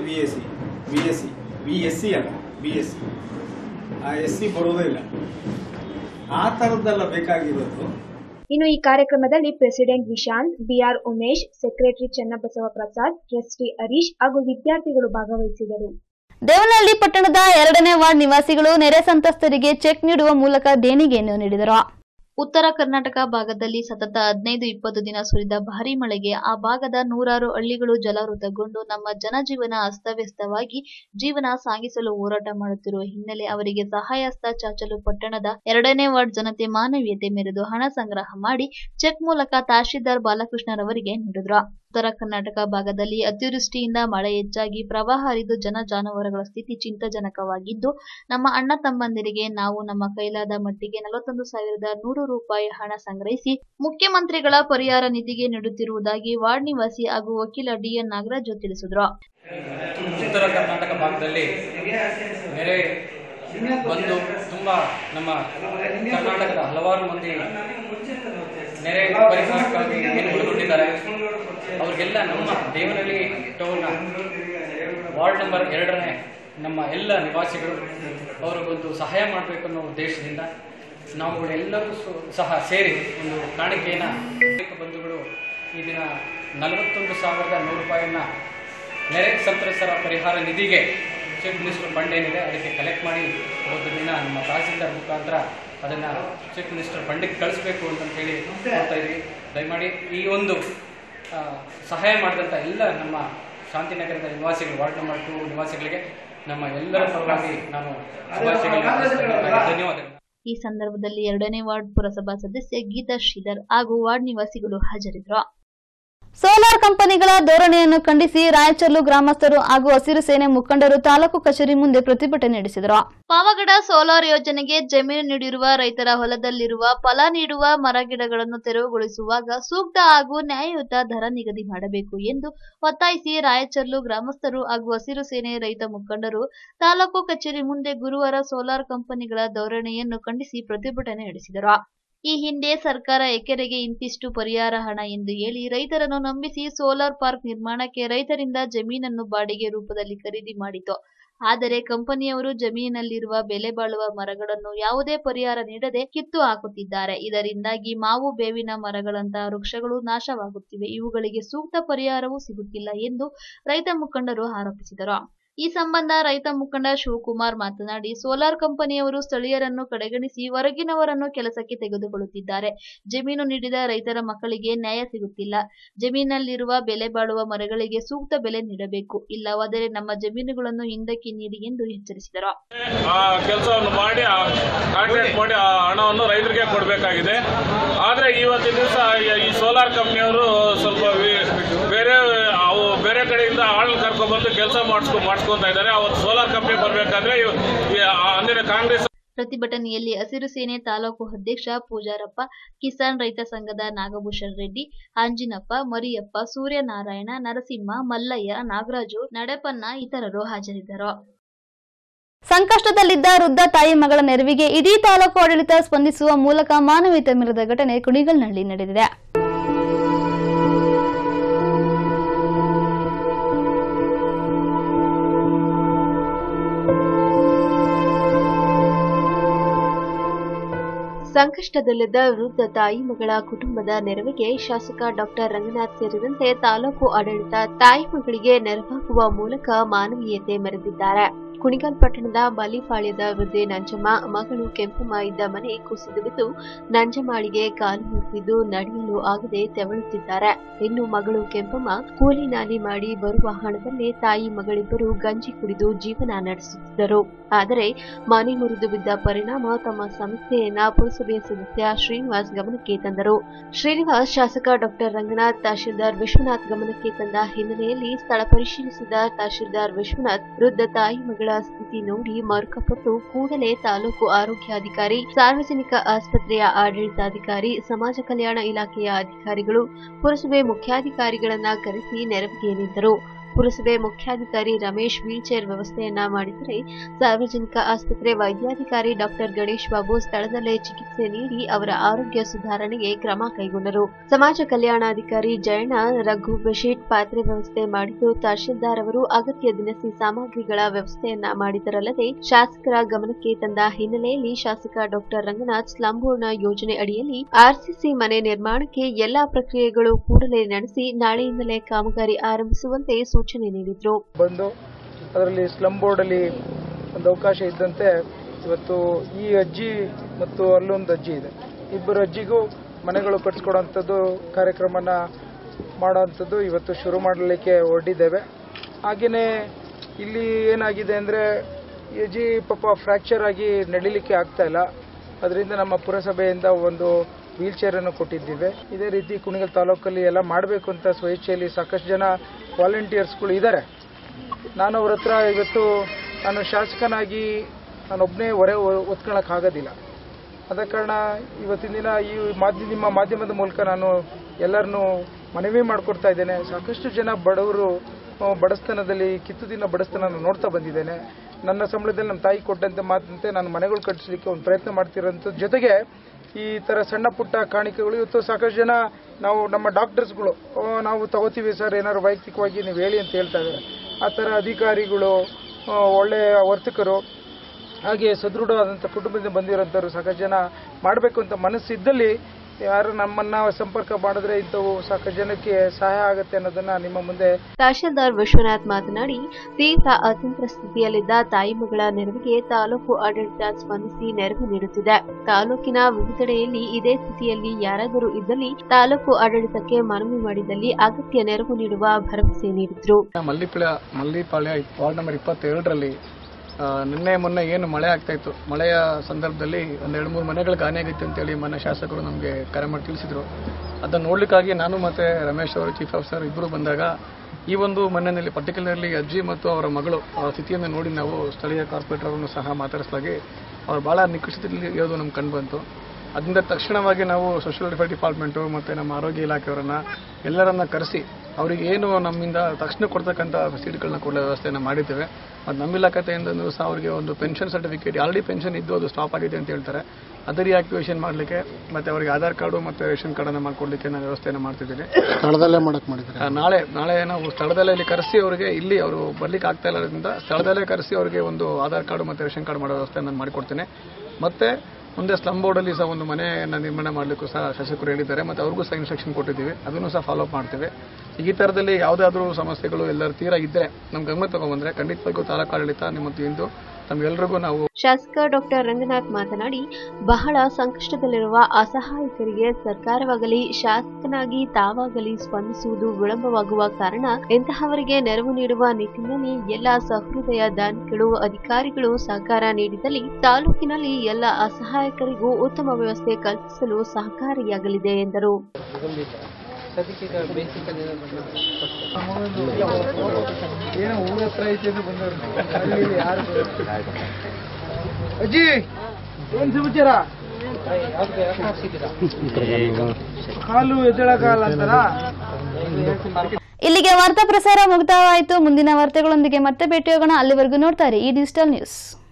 S14: BSc ಅಲ್ಲ, BSc. ಆ SC ಬರೋದೇ ಇಲ್ಲ, ಆ ಥರದ್ದೆಲ್ಲ ಬೇಕಾಗಿರೋದು.
S6: ಇನ್ನು ಈ ಕಾರ್ಯಕ್ರಮದಲ್ಲಿ president Vishanth, BR Umesh, secretary Channabasava Prasad, trustee Harish ಹಾಗೂ ವಿದ್ಯಾರ್ಥಿಗಳು ಭಾಗವಹಿಸಿದರು.
S1: ದೇವನಹಳ್ಳಿ ಪಟ್ಟಣದ 2ನೇ ವಾರ್ಡ್ ನಿವಾಸಿಗಳು ನೆರೆ ಸಂತ್ರಸ್ತರಿಗೆ ಚೆಕ್ ನೀಡುವ ಮೂಲಕ ದೇಣಿಗೆಯನ್ನು ನೀಡಿದರು. ಉತ್ತರ ಕರ್ನಾಟಕ ಭಾಗದಲ್ಲಿ ಸತತ 15-20 ದಿನ ಸುರಿದ ಭಾರೀ ಮಳೆಗೆ ಆ ಭಾಗದ ನೂರಾರು ಹಳ್ಳಿಗಳು ಜಲಾವೃತಗೊಂಡು ನಮ್ಮ ಜನಜೀವನ ಅಸ್ತವ್ಯಸ್ತವಾಗಿ ಜೀವನ ಸಾಗಿಸಲು ಹೋರಾಟ ಮಾಡುತ್ತಿರುವ ಹಿನ್ನೆಲೆ ಅವರಿಗೆ ಸಹಾಯಹಸ್ತ ಚಾಚಲು ಪಟ್ಟಣದ 2ನೇ ವಾರ್ಡ್ ಜನತೆ ಮಾನವೀಯತೆ ಮೆರೆದು ಹಣ ಸಂಗ್ರಹ ಮಾಡಿ ಚೆಕ್ ಮೂಲಕ ತಹಶೀಲ್ದಾರ್ ಬಾಲಕೃಷ್ಣರವರಿಗೆ ನೀಡಿದ್ರು. ಉತ್ತರ ಕರ್ನಾಟಕ ಭಾಗದಲ್ಲಿ ಅತಿವೃಷ್ಟಿಯಿಂದ ಮಳೆ ಹೆಚ್ಚಾಗಿ ಪ್ರವಾಹ ಹರಿದು ಜಾನುವಾರುಗಳ ಸ್ಥಿತಿ ಚಿಂತಾಜನಕವಾಗಿದ್ದು, ನಮ್ಮ ಅಣ್ಣ ತಮ್ಮಂದಿರಿಗೆ ನಾವು ನಮ್ಮ ಕೈಲಾದ ಮಟ್ಟಿಗೆ 41,100 ರೂಪಾಯಿ ಹಣ ಸಂಗ್ರಹಿಸಿ ಮುಖ್ಯಮಂತ್ರಿಗಳ ಪರಿಹಾರ ನಿಧಿಗೆ ನೀಡುತ್ತಿರುವುದಾಗಿ ವಾರ್ಡ್ ನಿವಾಸಿ ಹಾಗೂ ವಕೀಲ DN ನಾಗರಾಜು ತಿಳಿಸಿದರು.
S15: ಉತ್ತರ ಕರ್ನಾಟಕ ಭಾಗದಲ್ಲಿ ನೆರೆ ಬಂದು ತುಂಬಾ ನಮ್ಮ ಕರ್ನಾಟಕದ ಹಲವಾರು ಮಂದಿ ನೆರೆ ಪರಿಹಾರಕ್ಕಾಗಿ ಏನು ಒಳಗೊಂಡಿದ್ದಾರೆ ಅವ್ರಿಗೆಲ್ಲ ನಮ್ಮ ದೇವನಹಳ್ಳಿ ಟೌನ್ನ ವಾರ್ಡ್ ನಂಬರ್ 2ನೇ ನಮ್ಮ ಎಲ್ಲ ನಿವಾಸಿಗಳು ಅವ್ರಿಗೊಂದು ಸಹಾಯ ಮಾಡಬೇಕು ಅನ್ನೋ ಉದ್ದೇಶದಿಂದ ನಾವು ಎಲ್ಲರೂ ಸಹ ಸೇರಿ ಒಂದು ಕಾಣಿಕೆಯನ್ನು ಬಂಧುಗಳು ಈ ದಿನ 41,100 ರೂಪಾಯಿಯನ್ನು ನೆರೆ ಸಂತ್ರಸ್ತರ ಪರಿಹಾರ ನಿಧಿಗೆ ಚೀಫ್ ಮಿನಿಸ್ಟರ್ ಫಂಡ್ ಏನಿದೆ ಅದಕ್ಕೆ ಕಲೆಕ್ಟ್ ಮಾಡಿ ಒಂದು ದಿನ ನಮ್ಮ ತಹಸೀಲ್ದಾರ್ ಮುಖಾಂತರ ಅದನ್ನು ಚೀಫ್ ಮಿನಿಸ್ಟರ್ ಫಂಡಿಗೆ ಕಳಿಸ್ಬೇಕು ಅಂತೇಳಿ ಹೇಳ್ತಾ ಇದ್ವಿ. ದಯಮಾಡಿ ಈ ಒಂದು ಸಹಾಯ ಮಾಡಿದಂಥ ಎಲ್ಲ ನಮ್ಮ ಶಾಂತಿನಗರದ ನಿವಾಸಿಗಳು, ವಾರ್ಡ್ ನಂಬರ್ 2 ನಿವಾಸಿಗಳಿಗೆ ನಮ್ಮ ಎಲ್ಲರ ಪರವಾಗಿ ನಾನು ಧನ್ಯವಾದಗಳು.
S1: ಈ ಸಂದರ್ಭದಲ್ಲಿ 2ನೇ ವಾರ್ಡ್ ಪುರಸಭಾ ಸದಸ್ಯೆ ಗೀತಾ ಶ್ರೀಧರ್ ಹಾಗೂ ವಾರ್ಡ್ ನಿವಾಸಿಗಳು ಹಾಜರಿದ್ದರು. ಸೋಲಾರ್ ಕಂಪನಿಗಳ ಧೋರಣೆಯನ್ನು ಖಂಡಿಸಿ ರಾಯಚೂರು ಗ್ರಾಮಸ್ಥರು ಹಾಗೂ ಹಸಿರು ಸೇನೆ ಮುಖಂಡರು ತಾಲೂಕು ಕಚೇರಿ ಮುಂದೆ ಪ್ರತಿಭಟನೆ ನಡೆಸಿದರು. ಪಾವಗಡ ಸೋಲಾರ್ ಯೋಜನೆಗೆ ಜಮೀನು ನೀಡಿರುವ ರೈತರ ಹೊಲದಲ್ಲಿರುವ ಫಲ ನೀಡುವ ಮರಗಿಡಗಳನ್ನು ತೆರವುಗೊಳಿಸುವಾಗ ಸೂಕ್ತ ಹಾಗೂ ನ್ಯಾಯಯುತ ದರ ನಿಗದಿ ಮಾಡಬೇಕು ಎಂದು ಒತ್ತಾಯಿಸಿ ರಾಯಚೂರು ಗ್ರಾಮಸ್ಥರು ಹಾಗೂ ಹಸಿರು ಸೇನೆ ರೈತ ಮುಖಂಡರು ತಾಲೂಕು ಕಚೇರಿ ಮುಂದೆ ಗುರುವಾರ ಸೋಲಾರ್ ಕಂಪನಿಗಳ ಧೋರಣೆಯನ್ನು ಖಂಡಿಸಿ ಪ್ರತಿಭಟನೆ ನಡೆಸಿದರು. ಈ ಹಿಂದೆ ಸರ್ಕಾರ ಎಕರೆಗೆ ಇಂತಿಷ್ಟು ಪರಿಹಾರ ಹಣ ಎಂದು ಹೇಳಿ ರೈತರನ್ನು ನಂಬಿಸಿ ಸೋಲಾರ್ ಪಾರ್ಕ್ ನಿರ್ಮಾಣಕ್ಕೆ ರೈತರಿಂದ ಜಮೀನನ್ನು ಬಾಡಿಗೆ ರೂಪದಲ್ಲಿ ಖರೀದಿ ಮಾಡಿತು. ಆದರೆ ಕಂಪನಿಯವರು ಜಮೀನಿನಲ್ಲಿರುವ ಬೆಲೆ ಬಾಳುವ ಮರಗಳನ್ನು ಯಾವುದೇ ಪರಿಹಾರ ನೀಡದೆ ಕಿತ್ತು ಹಾಕುತ್ತಿದ್ದಾರೆ. ಇದರಿಂದಾಗಿ ಮಾವು, ಬೇವಿನ ಮರಗಳಂತಹ ವೃಕ್ಷಗಳು ನಾಶವಾಗುತ್ತಿವೆ. ಇವುಗಳಿಗೆ ಸೂಕ್ತ ಪರಿಹಾರವೂ ಸಿಗುತ್ತಿಲ್ಲ ಎಂದು ರೈತ ಮುಖಂಡರು ಆರೋಪಿಸಿದರು. ಈ ಸಂಬಂಧ ರೈತ ಮುಖಂಡ ಶಿವಕುಮಾರ್ ಮಾತನಾಡಿ, ಸೋಲಾರ್ ಕಂಪನಿಯವರು ಸ್ಥಳೀಯರನ್ನು ಕಡೆಗಣಿಸಿ ಹೊರಗಿನವರನ್ನು ಕೆಲಸಕ್ಕೆ ತೆಗೆದುಕೊಳ್ಳುತ್ತಿದ್ದಾರೆ. ಜಮೀನು ನೀಡಿದ ರೈತರ ಮಕ್ಕಳಿಗೆ ನ್ಯಾಯ ಸಿಗುತ್ತಿಲ್ಲ. ಜಮೀನಿನಲ್ಲಿರುವ ಬೆಲೆ ಬಾಳುವ ಮರಗಳಿಗೆ ಸೂಕ್ತ ಬೆಲೆ ನೀಡಬೇಕು, ಇಲ್ಲವಾದರೆ ನಮ್ಮ ಜಮೀನುಗಳನ್ನು ಹಿಂದಕ್ಕೆ ನೀಡಿ ಎಂದು ಎಚ್ಚರಿಸಿದರು.
S16: ಕೆಲಸವನ್ನು ಮಾಡಿ ಕಾಂಟ್ರಾಕ್ಟ್ ಮಾಡಿ ಆ ಹಣವನ್ನು ರೈತರಿಗೆ ಕೊಡಬೇಕಾಗಿದೆ. ಆದ್ರೆ ಇವತ್ತಿನ ದಿವಸ ಈ ಸೋಲಾರ್ ಕಂಪನಿಯವರು ಸ್ವಲ್ಪ ಬೇರೆ ಕಡೆಯಿಂದ ಆಳು ಕರ್ಕೊಂಡ್ಬಂದು ಕೆಲಸ ಮಾಡಿಸ್ಕೊಂತ ಇದ್ದಾರೆ. ಅವತ್ತು ಸೋಲಾರ್ ಕಂಪನಿ ಬರಬೇಕಾದ್ರೆ ಅಂದಿನ ಕಾಂಗ್ರೆಸ್.
S1: ಪ್ರತಿಭಟನೆಯಲ್ಲಿ ಹಸಿರು ಸೇನೆ ತಾಲೂಕು ಅಧ್ಯಕ್ಷ ಪೂಜಾರಪ್ಪ, ಕಿಸಾನ್ ರೈತ ಸಂಘದ ನಾಗಭೂಷಣ್ ರೆಡ್ಡಿ, ಅಂಜಿನಪ್ಪ, ಮರಿಯಪ್ಪ, ಸೂರ್ಯನಾರಾಯಣ, ನರಸಿಂಹ, ಮಲ್ಲಯ್ಯ, ನಾಗರಾಜು, ನಡೆಪನ್ನ ಇತರರು ಹಾಜರಿದ್ದರು. ಸಂಕಷ್ಟದಲ್ಲಿದ್ದ ವೃದ್ಧ ತಾಯಿ ಮಗಳ ನೆರವಿಗೆ ಇಡೀ ತಾಲೂಕು ಆಡಳಿತ ಸ್ಪಂದಿಸುವ ಮೂಲಕ ಮಾನವೀಯತೆ ಮೆರೆದ ಘಟನೆ ಕುಣಿಗಲ್ನಲ್ಲಿ ನಡೆದಿದೆ.
S2: ಸಂಕಷ್ಟದಲ್ಲಿದ್ದ ವೃದ್ಧ ತಾಯಿ ಮಗಳ ಕುಟುಂಬದ ನೆರವಿಗೆ ಶಾಸಕ ಡಾಕ್ಟರ್ ರಂಗನಾಥ್ ಸೇರಿದಂತೆ ತಾಲೂಕು ಆಡಳಿತ ತಾಯಿ ಮಗಳಿಗೆ ನೆರವಾಗುವ ಮೂಲಕ ಮಾನವೀಯತೆ ಮೆರೆದಿದ್ದಾರೆ. ಕುಣಿಗಲ್ ಪಟ್ಟಣದ ಮಲ್ಲಿಪಾಳ್ಯದ ವೃದ್ಧೆ ನಂಜಮ್ಮ ಮಗಳು ಕೆಂಪಮ್ಮ ಇದ್ದ ಮನೆ ಕುಸಿದು ಬಿದ್ದು ನಂಜಮ್ಮಾಳಿಗೆ ಕಾಲು ಮುರಿದಿದ್ದು ನಡೆಯಲು ಆಗದೆ ತೆವಳುತ್ತಿದ್ದಾರೆ. ಇನ್ನು ಮಗಳು ಕೆಂಪಮ್ಮ ಕೂಲಿ ನಾಲಿ ಮಾಡಿ ಬರುವ ಹಣದಲ್ಲೇ ತಾಯಿ ಮಗಳಿಬ್ಬರು ಗಂಜಿ ಕುಡಿದು ಜೀವನ ನಡೆಸುತ್ತಿದ್ದರು. ಆದರೆ ಮನೆ ಮುರಿದು ಬಿದ್ದ ಪರಿಣಾಮ ತಮ್ಮ ಸಮಸ್ಯೆಯನ್ನ ಪುರಸಭೆಯ ಸದಸ್ಯ ಶ್ರೀನಿವಾಸ್ ಗಮನಕ್ಕೆ ತಂದರು. ಶ್ರೀನಿವಾಸ್ ಶಾಸಕ ಡಾಕ್ಟರ್ ರಂಗನಾಥ್ ತಹಶೀಲ್ದಾರ್ ವಿಶ್ವನಾಥ್ ಗಮನಕ್ಕೆ ತಂದ ಹಿನ್ನೆಲೆಯಲ್ಲಿ ಸ್ಥಳ ಪರಿಶೀಲಿಸಿದ ತಹಶೀಲ್ದಾರ್ ವಿಶ್ವನಾಥ್ ವೃದ್ಧ ತಾಯಿ ಮಗಳ ಸ್ಥಿತಿ ನೋಡಿ ಮರುಕಪಟ್ಟು ಕೂಡಲೇ ತಾಲೂಕು ಆರೋಗ್ಯಾಧಿಕಾರಿ, ಸಾರ್ವಜನಿಕ ಆಸ್ಪತ್ರೆಯ ಆಡಳಿತಾಧಿಕಾರಿ, ಸಮಾಜ ಕಲ್ಯಾಣ ಇಲಾಖೆಯ ಅಧಿಕಾರಿಗಳು, ಪುರಸಭೆ ಮುಖ್ಯಾಧಿಕಾರಿಗಳನ್ನ ಕರೆಸಿ ನೆರವಿಗೆ ನಿಂತರು. ಪುರಸಭೆ ಮುಖ್ಯಾಧಿಕಾರಿ ರಮೇಶ್ ವೀಲ್ಚೇರ್ ವ್ಯವಸ್ಥೆಯನ್ನ ಮಾಡಿದರೆ ಸಾರ್ವಜನಿಕ ಆಸ್ಪತ್ರೆ ವೈದ್ಯಾಧಿಕಾರಿ ಡಾಕ್ಟರ್ ಗಣೇಶ್ ಬಾಬು ಸ್ಥಳದಲ್ಲೇ ಚಿಕಿತ್ಸೆ ನೀಡಿ ಅವರ ಆರೋಗ್ಯ ಸುಧಾರಣೆಗೆ ಕ್ರಮ ಕೈಗೊಂಡರು. ಸಮಾಜ ಕಲ್ಯಾಣಾಧಿಕಾರಿ ಜಯಣ್ಣ ರಘು ಬೆಡ್ಶೀಟ್ ಪಾತ್ರೆ ವ್ಯವಸ್ಥೆ ಮಾಡಿದ್ದು ತಹಶೀಲ್ದಾರ್ ಅವರು ಅಗತ್ಯ ದಿನಸಿ ಸಾಮಗ್ರಿಗಳ ವ್ಯವಸ್ಥೆಯನ್ನ ಮಾಡಿದರಲ್ಲದೆ ಶಾಸಕರ ಗಮನಕ್ಕೆ ತಂದ ಹಿನ್ನೆಲೆಯಲ್ಲಿ ಶಾಸಕ ಡಾಕ್ಟರ್ ರಂಗನಾಥ್ ಸ್ಲಂಬೋರ್ಣ ಯೋಜನೆ ಅಡಿಯಲ್ಲಿ ಆರ್ಸಿಸಿ ಮನೆ ನಿರ್ಮಾಣಕ್ಕೆ ಎಲ್ಲಾ ಪ್ರಕ್ರಿಯೆಗಳು ಕೂಡಲೇ ನಡೆಸಿ ನಾಳೆಯಿಂದಲೇ ಕಾಮಗಾರಿ ಆರಂಭಿಸುವಂತೆ ಸೂಚನೆ ನೀಡಿದ್ರು.
S5: ಬಂದು ಅದರಲ್ಲಿ ಸ್ಲಂ ಬೋರ್ಡ್ ಅಲ್ಲಿ ಒಂದು ಅವಕಾಶ ಇದ್ದಂತೆ ಇವತ್ತು ಈ ಅಜ್ಜಿ ಮತ್ತು ಅಲ್ಲೊಂದು ಅಜ್ಜಿ ಇದೆ, ಇಬ್ಬರು ಅಜ್ಜಿಗೂ ಮನೆಗಳು ಕಟ್ಸ್ಕೊಡುವಂಥದ್ದು ಕಾರ್ಯಕ್ರಮನ ಮಾಡೋವಂಥದ್ದು ಇವತ್ತು ಶುರು ಮಾಡಲಿಕ್ಕೆ ಹೊರಟಿದ್ದೇವೆ. ಹಾಗೆಯೇ ಇಲ್ಲಿ ಏನಾಗಿದೆ ಅಂದರೆ ಈ ಅಜ್ಜಿ ಪಾಪ ಫ್ರ್ಯಾಕ್ಚರ್ ಆಗಿ ನಡಿಲಿಕ್ಕೆ ಆಗ್ತಾ ಇಲ್ಲ. ಅದರಿಂದ ನಮ್ಮ ಪುರಸಭೆಯಿಂದ ಒಂದು ವೀಲ್ ಚೇರ್ ಅನ್ನು ಕೊಟ್ಟಿದ್ದೀವಿ. ಇದೇ ರೀತಿ ಕುಣಿಗಲ್ ತಾಲೂಕಲ್ಲಿ ಎಲ್ಲ ಮಾಡಬೇಕು ಅಂತ ಸ್ವಇಚ್ಛೆಯಲ್ಲಿ ಸಾಕಷ್ಟು ಜನ ವಾಲಂಟಿಯರ್ಸ್ಗಳು ಇದ್ದಾರೆ. ನಾನು ಅವ್ರ ಹತ್ರ ಇವತ್ತು ನಾನು ಶಾಸಕನಾಗಿ ನಾನೊಬ್ಬನೇ ಹೊರೆ ಹೊತ್ಕೊಳ್ಳೋಕ್ಕಾಗೋದಿಲ್ಲ. ಆದ ಕಾರಣ ಇವತ್ತಿನ ದಿನ ಈ ನಿಮ್ಮ ಮಾಧ್ಯಮದ ಮೂಲಕ ನಾನು ಎಲ್ಲರನ್ನೂ ಮನವಿ ಮಾಡಿಕೊಡ್ತಾ ಇದ್ದೇನೆ. ಸಾಕಷ್ಟು ಜನ ಬಡವರು ಬಡಸ್ತನದಲ್ಲಿ ಕಿತ್ತು ದಿನ ಬಡಸ್ತನ ನೋಡ್ತಾ ಬಂದಿದ್ದೇನೆ. ನನ್ನ ಸಂಬಳದಲ್ಲಿ ನಮ್ಮ ತಾಯಿ ಕೊಟ್ಟಂತೆ ಮಾತಂತೆ ನಾನು ಮನೆಗಳು ಕಟ್ಟಿಸಲಿಕ್ಕೆ ಒಂದು ಪ್ರಯತ್ನ ಮಾಡ್ತಿರೋಂಥದ್ದು ಜೊತೆಗೆ ಈ ಥರ ಸಣ್ಣ ಪುಟ್ಟ ಕಾಣಿಕೆಗಳು ಇವತ್ತು ಸಾಕಷ್ಟು ಜನ ನಾವು ನಮ್ಮ ಡಾಕ್ಟರ್ಸ್ಗಳು ನಾವು ತಗೋತೀವಿ ಸರ್ ಏನಾದ್ರು ವೈಯಕ್ತಿಕವಾಗಿ ನೀವು ಹೇಳಿ ಅಂತ ಹೇಳ್ತಾ ಇದ್ದಾರೆ. ಆ ಥರ ಅಧಿಕಾರಿಗಳು, ಒಳ್ಳೆಯ ವರ್ತಕರು, ಹಾಗೆ ಸದೃಢವಾದಂಥ ಕುಟುಂಬದಿಂದ ಬಂದಿರೋಂಥವ್ರು ಸಾಕಷ್ಟು ಜನ ಮಾಡಬೇಕು ಅಂತ ಮನಸ್ಸಿದ್ದಲ್ಲಿ ಯಾರು ನಮ್ಮನ್ನ ಸಂಪರ್ಕ ಮಾಡಿದ್ರೆ ಇಂಥವು ಸಾಕಷ್ಟು ಜನಕ್ಕೆ ಸಹಾಯ ಆಗುತ್ತೆ ಅನ್ನೋದನ್ನ ನಿಮ್ಮ ಮುಂದೆ.
S2: ತಹಶೀಲ್ದಾರ್ ವಿಶ್ವನಾಥ್ ಮಾತನಾಡಿ, ತೀವ್ರ ಅತಂತ್ರ ಸ್ಥಿತಿಯಲ್ಲಿದ್ದ ತಾಯಿ ಮಗಳ ನೆರವಿಗೆ ತಾಲೂಕು ಆಡಳಿತ ಸ್ಪಂದಿಸಿ ನೆರವು ನೀಡುತ್ತಿದೆ. ತಾಲೂಕಿನ ವಿವಿಧೆಡೆಯಲ್ಲಿ ಇದೇ ಸ್ಥಿತಿಯಲ್ಲಿ ಯಾರಾದರೂ ಇದ್ದಲ್ಲಿ ತಾಲೂಕು ಆಡಳಿತಕ್ಕೆ ಮನವಿ ಮಾಡಿದಲ್ಲಿ ಅಗತ್ಯ ನೆರವು ನೀಡುವ ಭರವಸೆ ನೀಡಿದ್ರು.
S17: ಮಲ್ಲಿಪಾಳ್ಯ ವಾರ್ಡ್ ನಂಬರ್ 27ರಲ್ಲಿ ನಿನ್ನೆ ಮೊನ್ನೆ ಏನು ಮಳೆ ಆಗ್ತಾಯಿತ್ತು, ಮಳೆಯ ಸಂದರ್ಭದಲ್ಲಿ ಒಂದು 2-3 ಮನೆಗಳಿಗೆ ಹಾನಿ ಆಗಿತ್ತು ಅಂತೇಳಿ ಮೊನ್ನೆ ಶಾಸಕರು ನಮಗೆ ಕರೆ ಮಾಡಿ ತಿಳಿಸಿದರು. ಅದನ್ನು ನೋಡಲಿಕ್ಕಾಗಿ ನಾನು ಮತ್ತು ರಮೇಶ್ ಅವರು ಚೀಫ್ ಆಫೀಸರ್ ಇಬ್ಬರು ಬಂದಾಗ ಈ ಒಂದು ಮನೆಯಲ್ಲಿ ಪರ್ಟಿಕ್ಯುಲರ್ಲಿ ಅಜ್ಜಿ ಮತ್ತು ಅವರ ಮಗಳು ಅವರ ಸ್ಥಿತಿಯನ್ನು ನೋಡಿ ನಾವು ಸ್ಥಳೀಯ ಕಾರ್ಪೊರೇಟರ್ ಅವರನ್ನು ಸಹ ಮಾತಾಡಿಸಲಾಗಿ ಅವ್ರು ಭಾಳ ನಿಕೃಷ್ಟದಲ್ಲಿ ಇರೋದು ನಮ್ಗೆ ಕಂಡು ಬಂತು. ಅದರಿಂದ ತಕ್ಷಣವಾಗಿ ನಾವು ಸೋಷಿಯಲ್ ವೆಲ್ಫೇರ್ ಡಿಪಾರ್ಟ್ಮೆಂಟು ಮತ್ತು ನಮ್ಮ ಆರೋಗ್ಯ ಇಲಾಖೆಯವರನ್ನು ಎಲ್ಲರನ್ನ ಕರೆಸಿ ಅವರಿಗೆ ಏನು ನಮ್ಮಿಂದ ತಕ್ಷಣ ಕೊಡ್ತಕ್ಕಂಥ ಸೀಟ್ಗಳನ್ನ ಕೊಡೋ ವ್ಯವಸ್ಥೆಯನ್ನು ಮಾಡಿದ್ದೇವೆ. ಮತ್ತು ನಮ್ಮ ಇಲಾಖೆಯಿಂದಲೂ ಸಹ ಅವರಿಗೆ ಒಂದು ಪೆನ್ಷನ್ ಸರ್ಟಿಫಿಕೇಟ್ ಆಲ್ರೆಡಿ ಪೆನ್ಷನ್ ಇದ್ದು ಅದು ಸ್ಟಾಪ್ ಆಗಿದೆ ಅಂತ ಹೇಳ್ತಾರೆ, ಅದು ರಿಯಾಕ್ಟಿವೇಷನ್ ಮಾಡಲಿಕ್ಕೆ ಮತ್ತು ಅವರಿಗೆ ಆಧಾರ್ ಕಾರ್ಡು ಮತ್ತು ರೇಷನ್ ಕಾರ್ಡನ್ನು ಮಾಡಿಕೊಡ್ಲಿಕ್ಕೆ ನಾನು ವ್ಯವಸ್ಥೆಯನ್ನು ಮಾಡ್ತಿದ್ದೀನಿ.
S11: ಸ್ಥಳದಲ್ಲೇ ಮಾಡಕ್ಕೆ ಮಾಡಿದ್ದಾರೆ.
S17: ನಾಳೆ ನಾವು ಸ್ಥಳದಲ್ಲೇ ಇಲ್ಲಿ ಕರೆಸಿ ಅವರಿಗೆ ಇಲ್ಲಿ ಅವರು ಬರ್ಲಿಕ್ಕೆ ಆಗ್ತಾ ಇರೋದ್ರಿಂದ ಸ್ಥಳದಲ್ಲೇ ಕರೆಸಿ ಅವರಿಗೆ ಒಂದು ಆಧಾರ್ ಕಾರ್ಡು ಮತ್ತು ರೇಷನ್ ಕಾರ್ಡ್ ಮಾಡೋ ವ್ಯವಸ್ಥೆ ನಾನು ಮಾಡಿಕೊಡ್ತೀನಿ. ಮತ್ತು ಮುಂದೆ ಸ್ಲಮ್ ಬೋರ್ಡಲ್ಲಿ ಸಹ ಒಂದು ಮನೆಯನ್ನು ನಿರ್ಮಾಣ ಮಾಡಲಿಕ್ಕೂ ಸಹ ಶಾಸಕರು ಹೇಳಿದ್ದಾರೆ ಮತ್ತು ಅವ್ರಿಗೂ ಸಹ ಇನ್ಸ್ಟ್ರಕ್ಷನ್ ಕೊಟ್ಟಿದ್ದೀವಿ, ಅದನ್ನು ಸಹ ಫಾಲೋ ಅಪ್ ಮಾಡ್ತೀವಿ. ಈ ಥರದಲ್ಲಿ ಯಾವುದಾದ್ರೂ ಸಮಸ್ಯೆಗಳು ಎಲ್ಲರೂ ತೀರಾ ಇದ್ದರೆ ನಮ್ಮ ಗಮನ ತಗೊಂಡ್ಬಂದರೆ ಖಂಡಿತವಾಗಿಯೂ ತಾಲೂಕು ಆಡಳಿತ ನಿಮ್ಮದು ಇಂದು ತಮ್ಗೆಲ್ಲರಿಗೂ ನಾವು.
S2: ಶಾಸಕ ಡಾಕ್ಟರ್ ರಂಗನಾಥ್ ಮಾತನಾಡಿ, ಬಹಳ ಸಂಕಷ್ಟದಲ್ಲಿರುವ ಅಸಹಾಯಕರಿಗೆ ಸರ್ಕಾರವಾಗಲಿ ಶಾಸಕನಾಗಿ ತಾವಾಗಲಿ ಸ್ಪಂದಿಸುವುದು ವಿಳಂಬವಾಗುವ ಕಾರಣ ಇಂತಹವರಿಗೆ ನೆರವು ನೀಡುವ ನಿಟ್ಟಿನಲ್ಲಿ ಎಲ್ಲ ಸಹೃದಯ ದಾನಿಗಳು ಅಧಿಕಾರಿಗಳು ಸಹಕಾರ ನೀಡಿದಲ್ಲಿ ತಾಲೂಕಿನಲ್ಲಿ ಎಲ್ಲ ಅಸಹಾಯಕರಿಗೂ ಉತ್ತಮ ವ್ಯವಸ್ಥೆ ಕಲ್ಪಿಸಲು ಸಹಕಾರಿಯಾಗಲಿದೆ ಎಂದರು.
S5: ಏನೋ ಊರ ಹತ್ರ ಐತೆ ಬಂದವ್ರು ಯಾರು ಅಜ್ಜಿ ಏನ್ ಸಮಾಚಾರ? ಕಾಲು ಎದ್ದೇಳಕ್ಕಾಗಲ್ಲ ಅಂತಾರ.
S1: ಇಲ್ಲಿಗೆ ವಾರ್ತಾ ಪ್ರಸಾರ ಮುಕ್ತಾಯವಾಯಿತು. ಮುಂದಿನ ವಾರ್ತೆಗಳೊಂದಿಗೆ ಮತ್ತೆ ಭೇಟಿಯಾಗೋಣ. ಅಲ್ಲಿವರೆಗೂ ನೋಡ್ತಾರೆ ಈ ಡಿಜಿಟಲ್ ನ್ಯೂಸ್.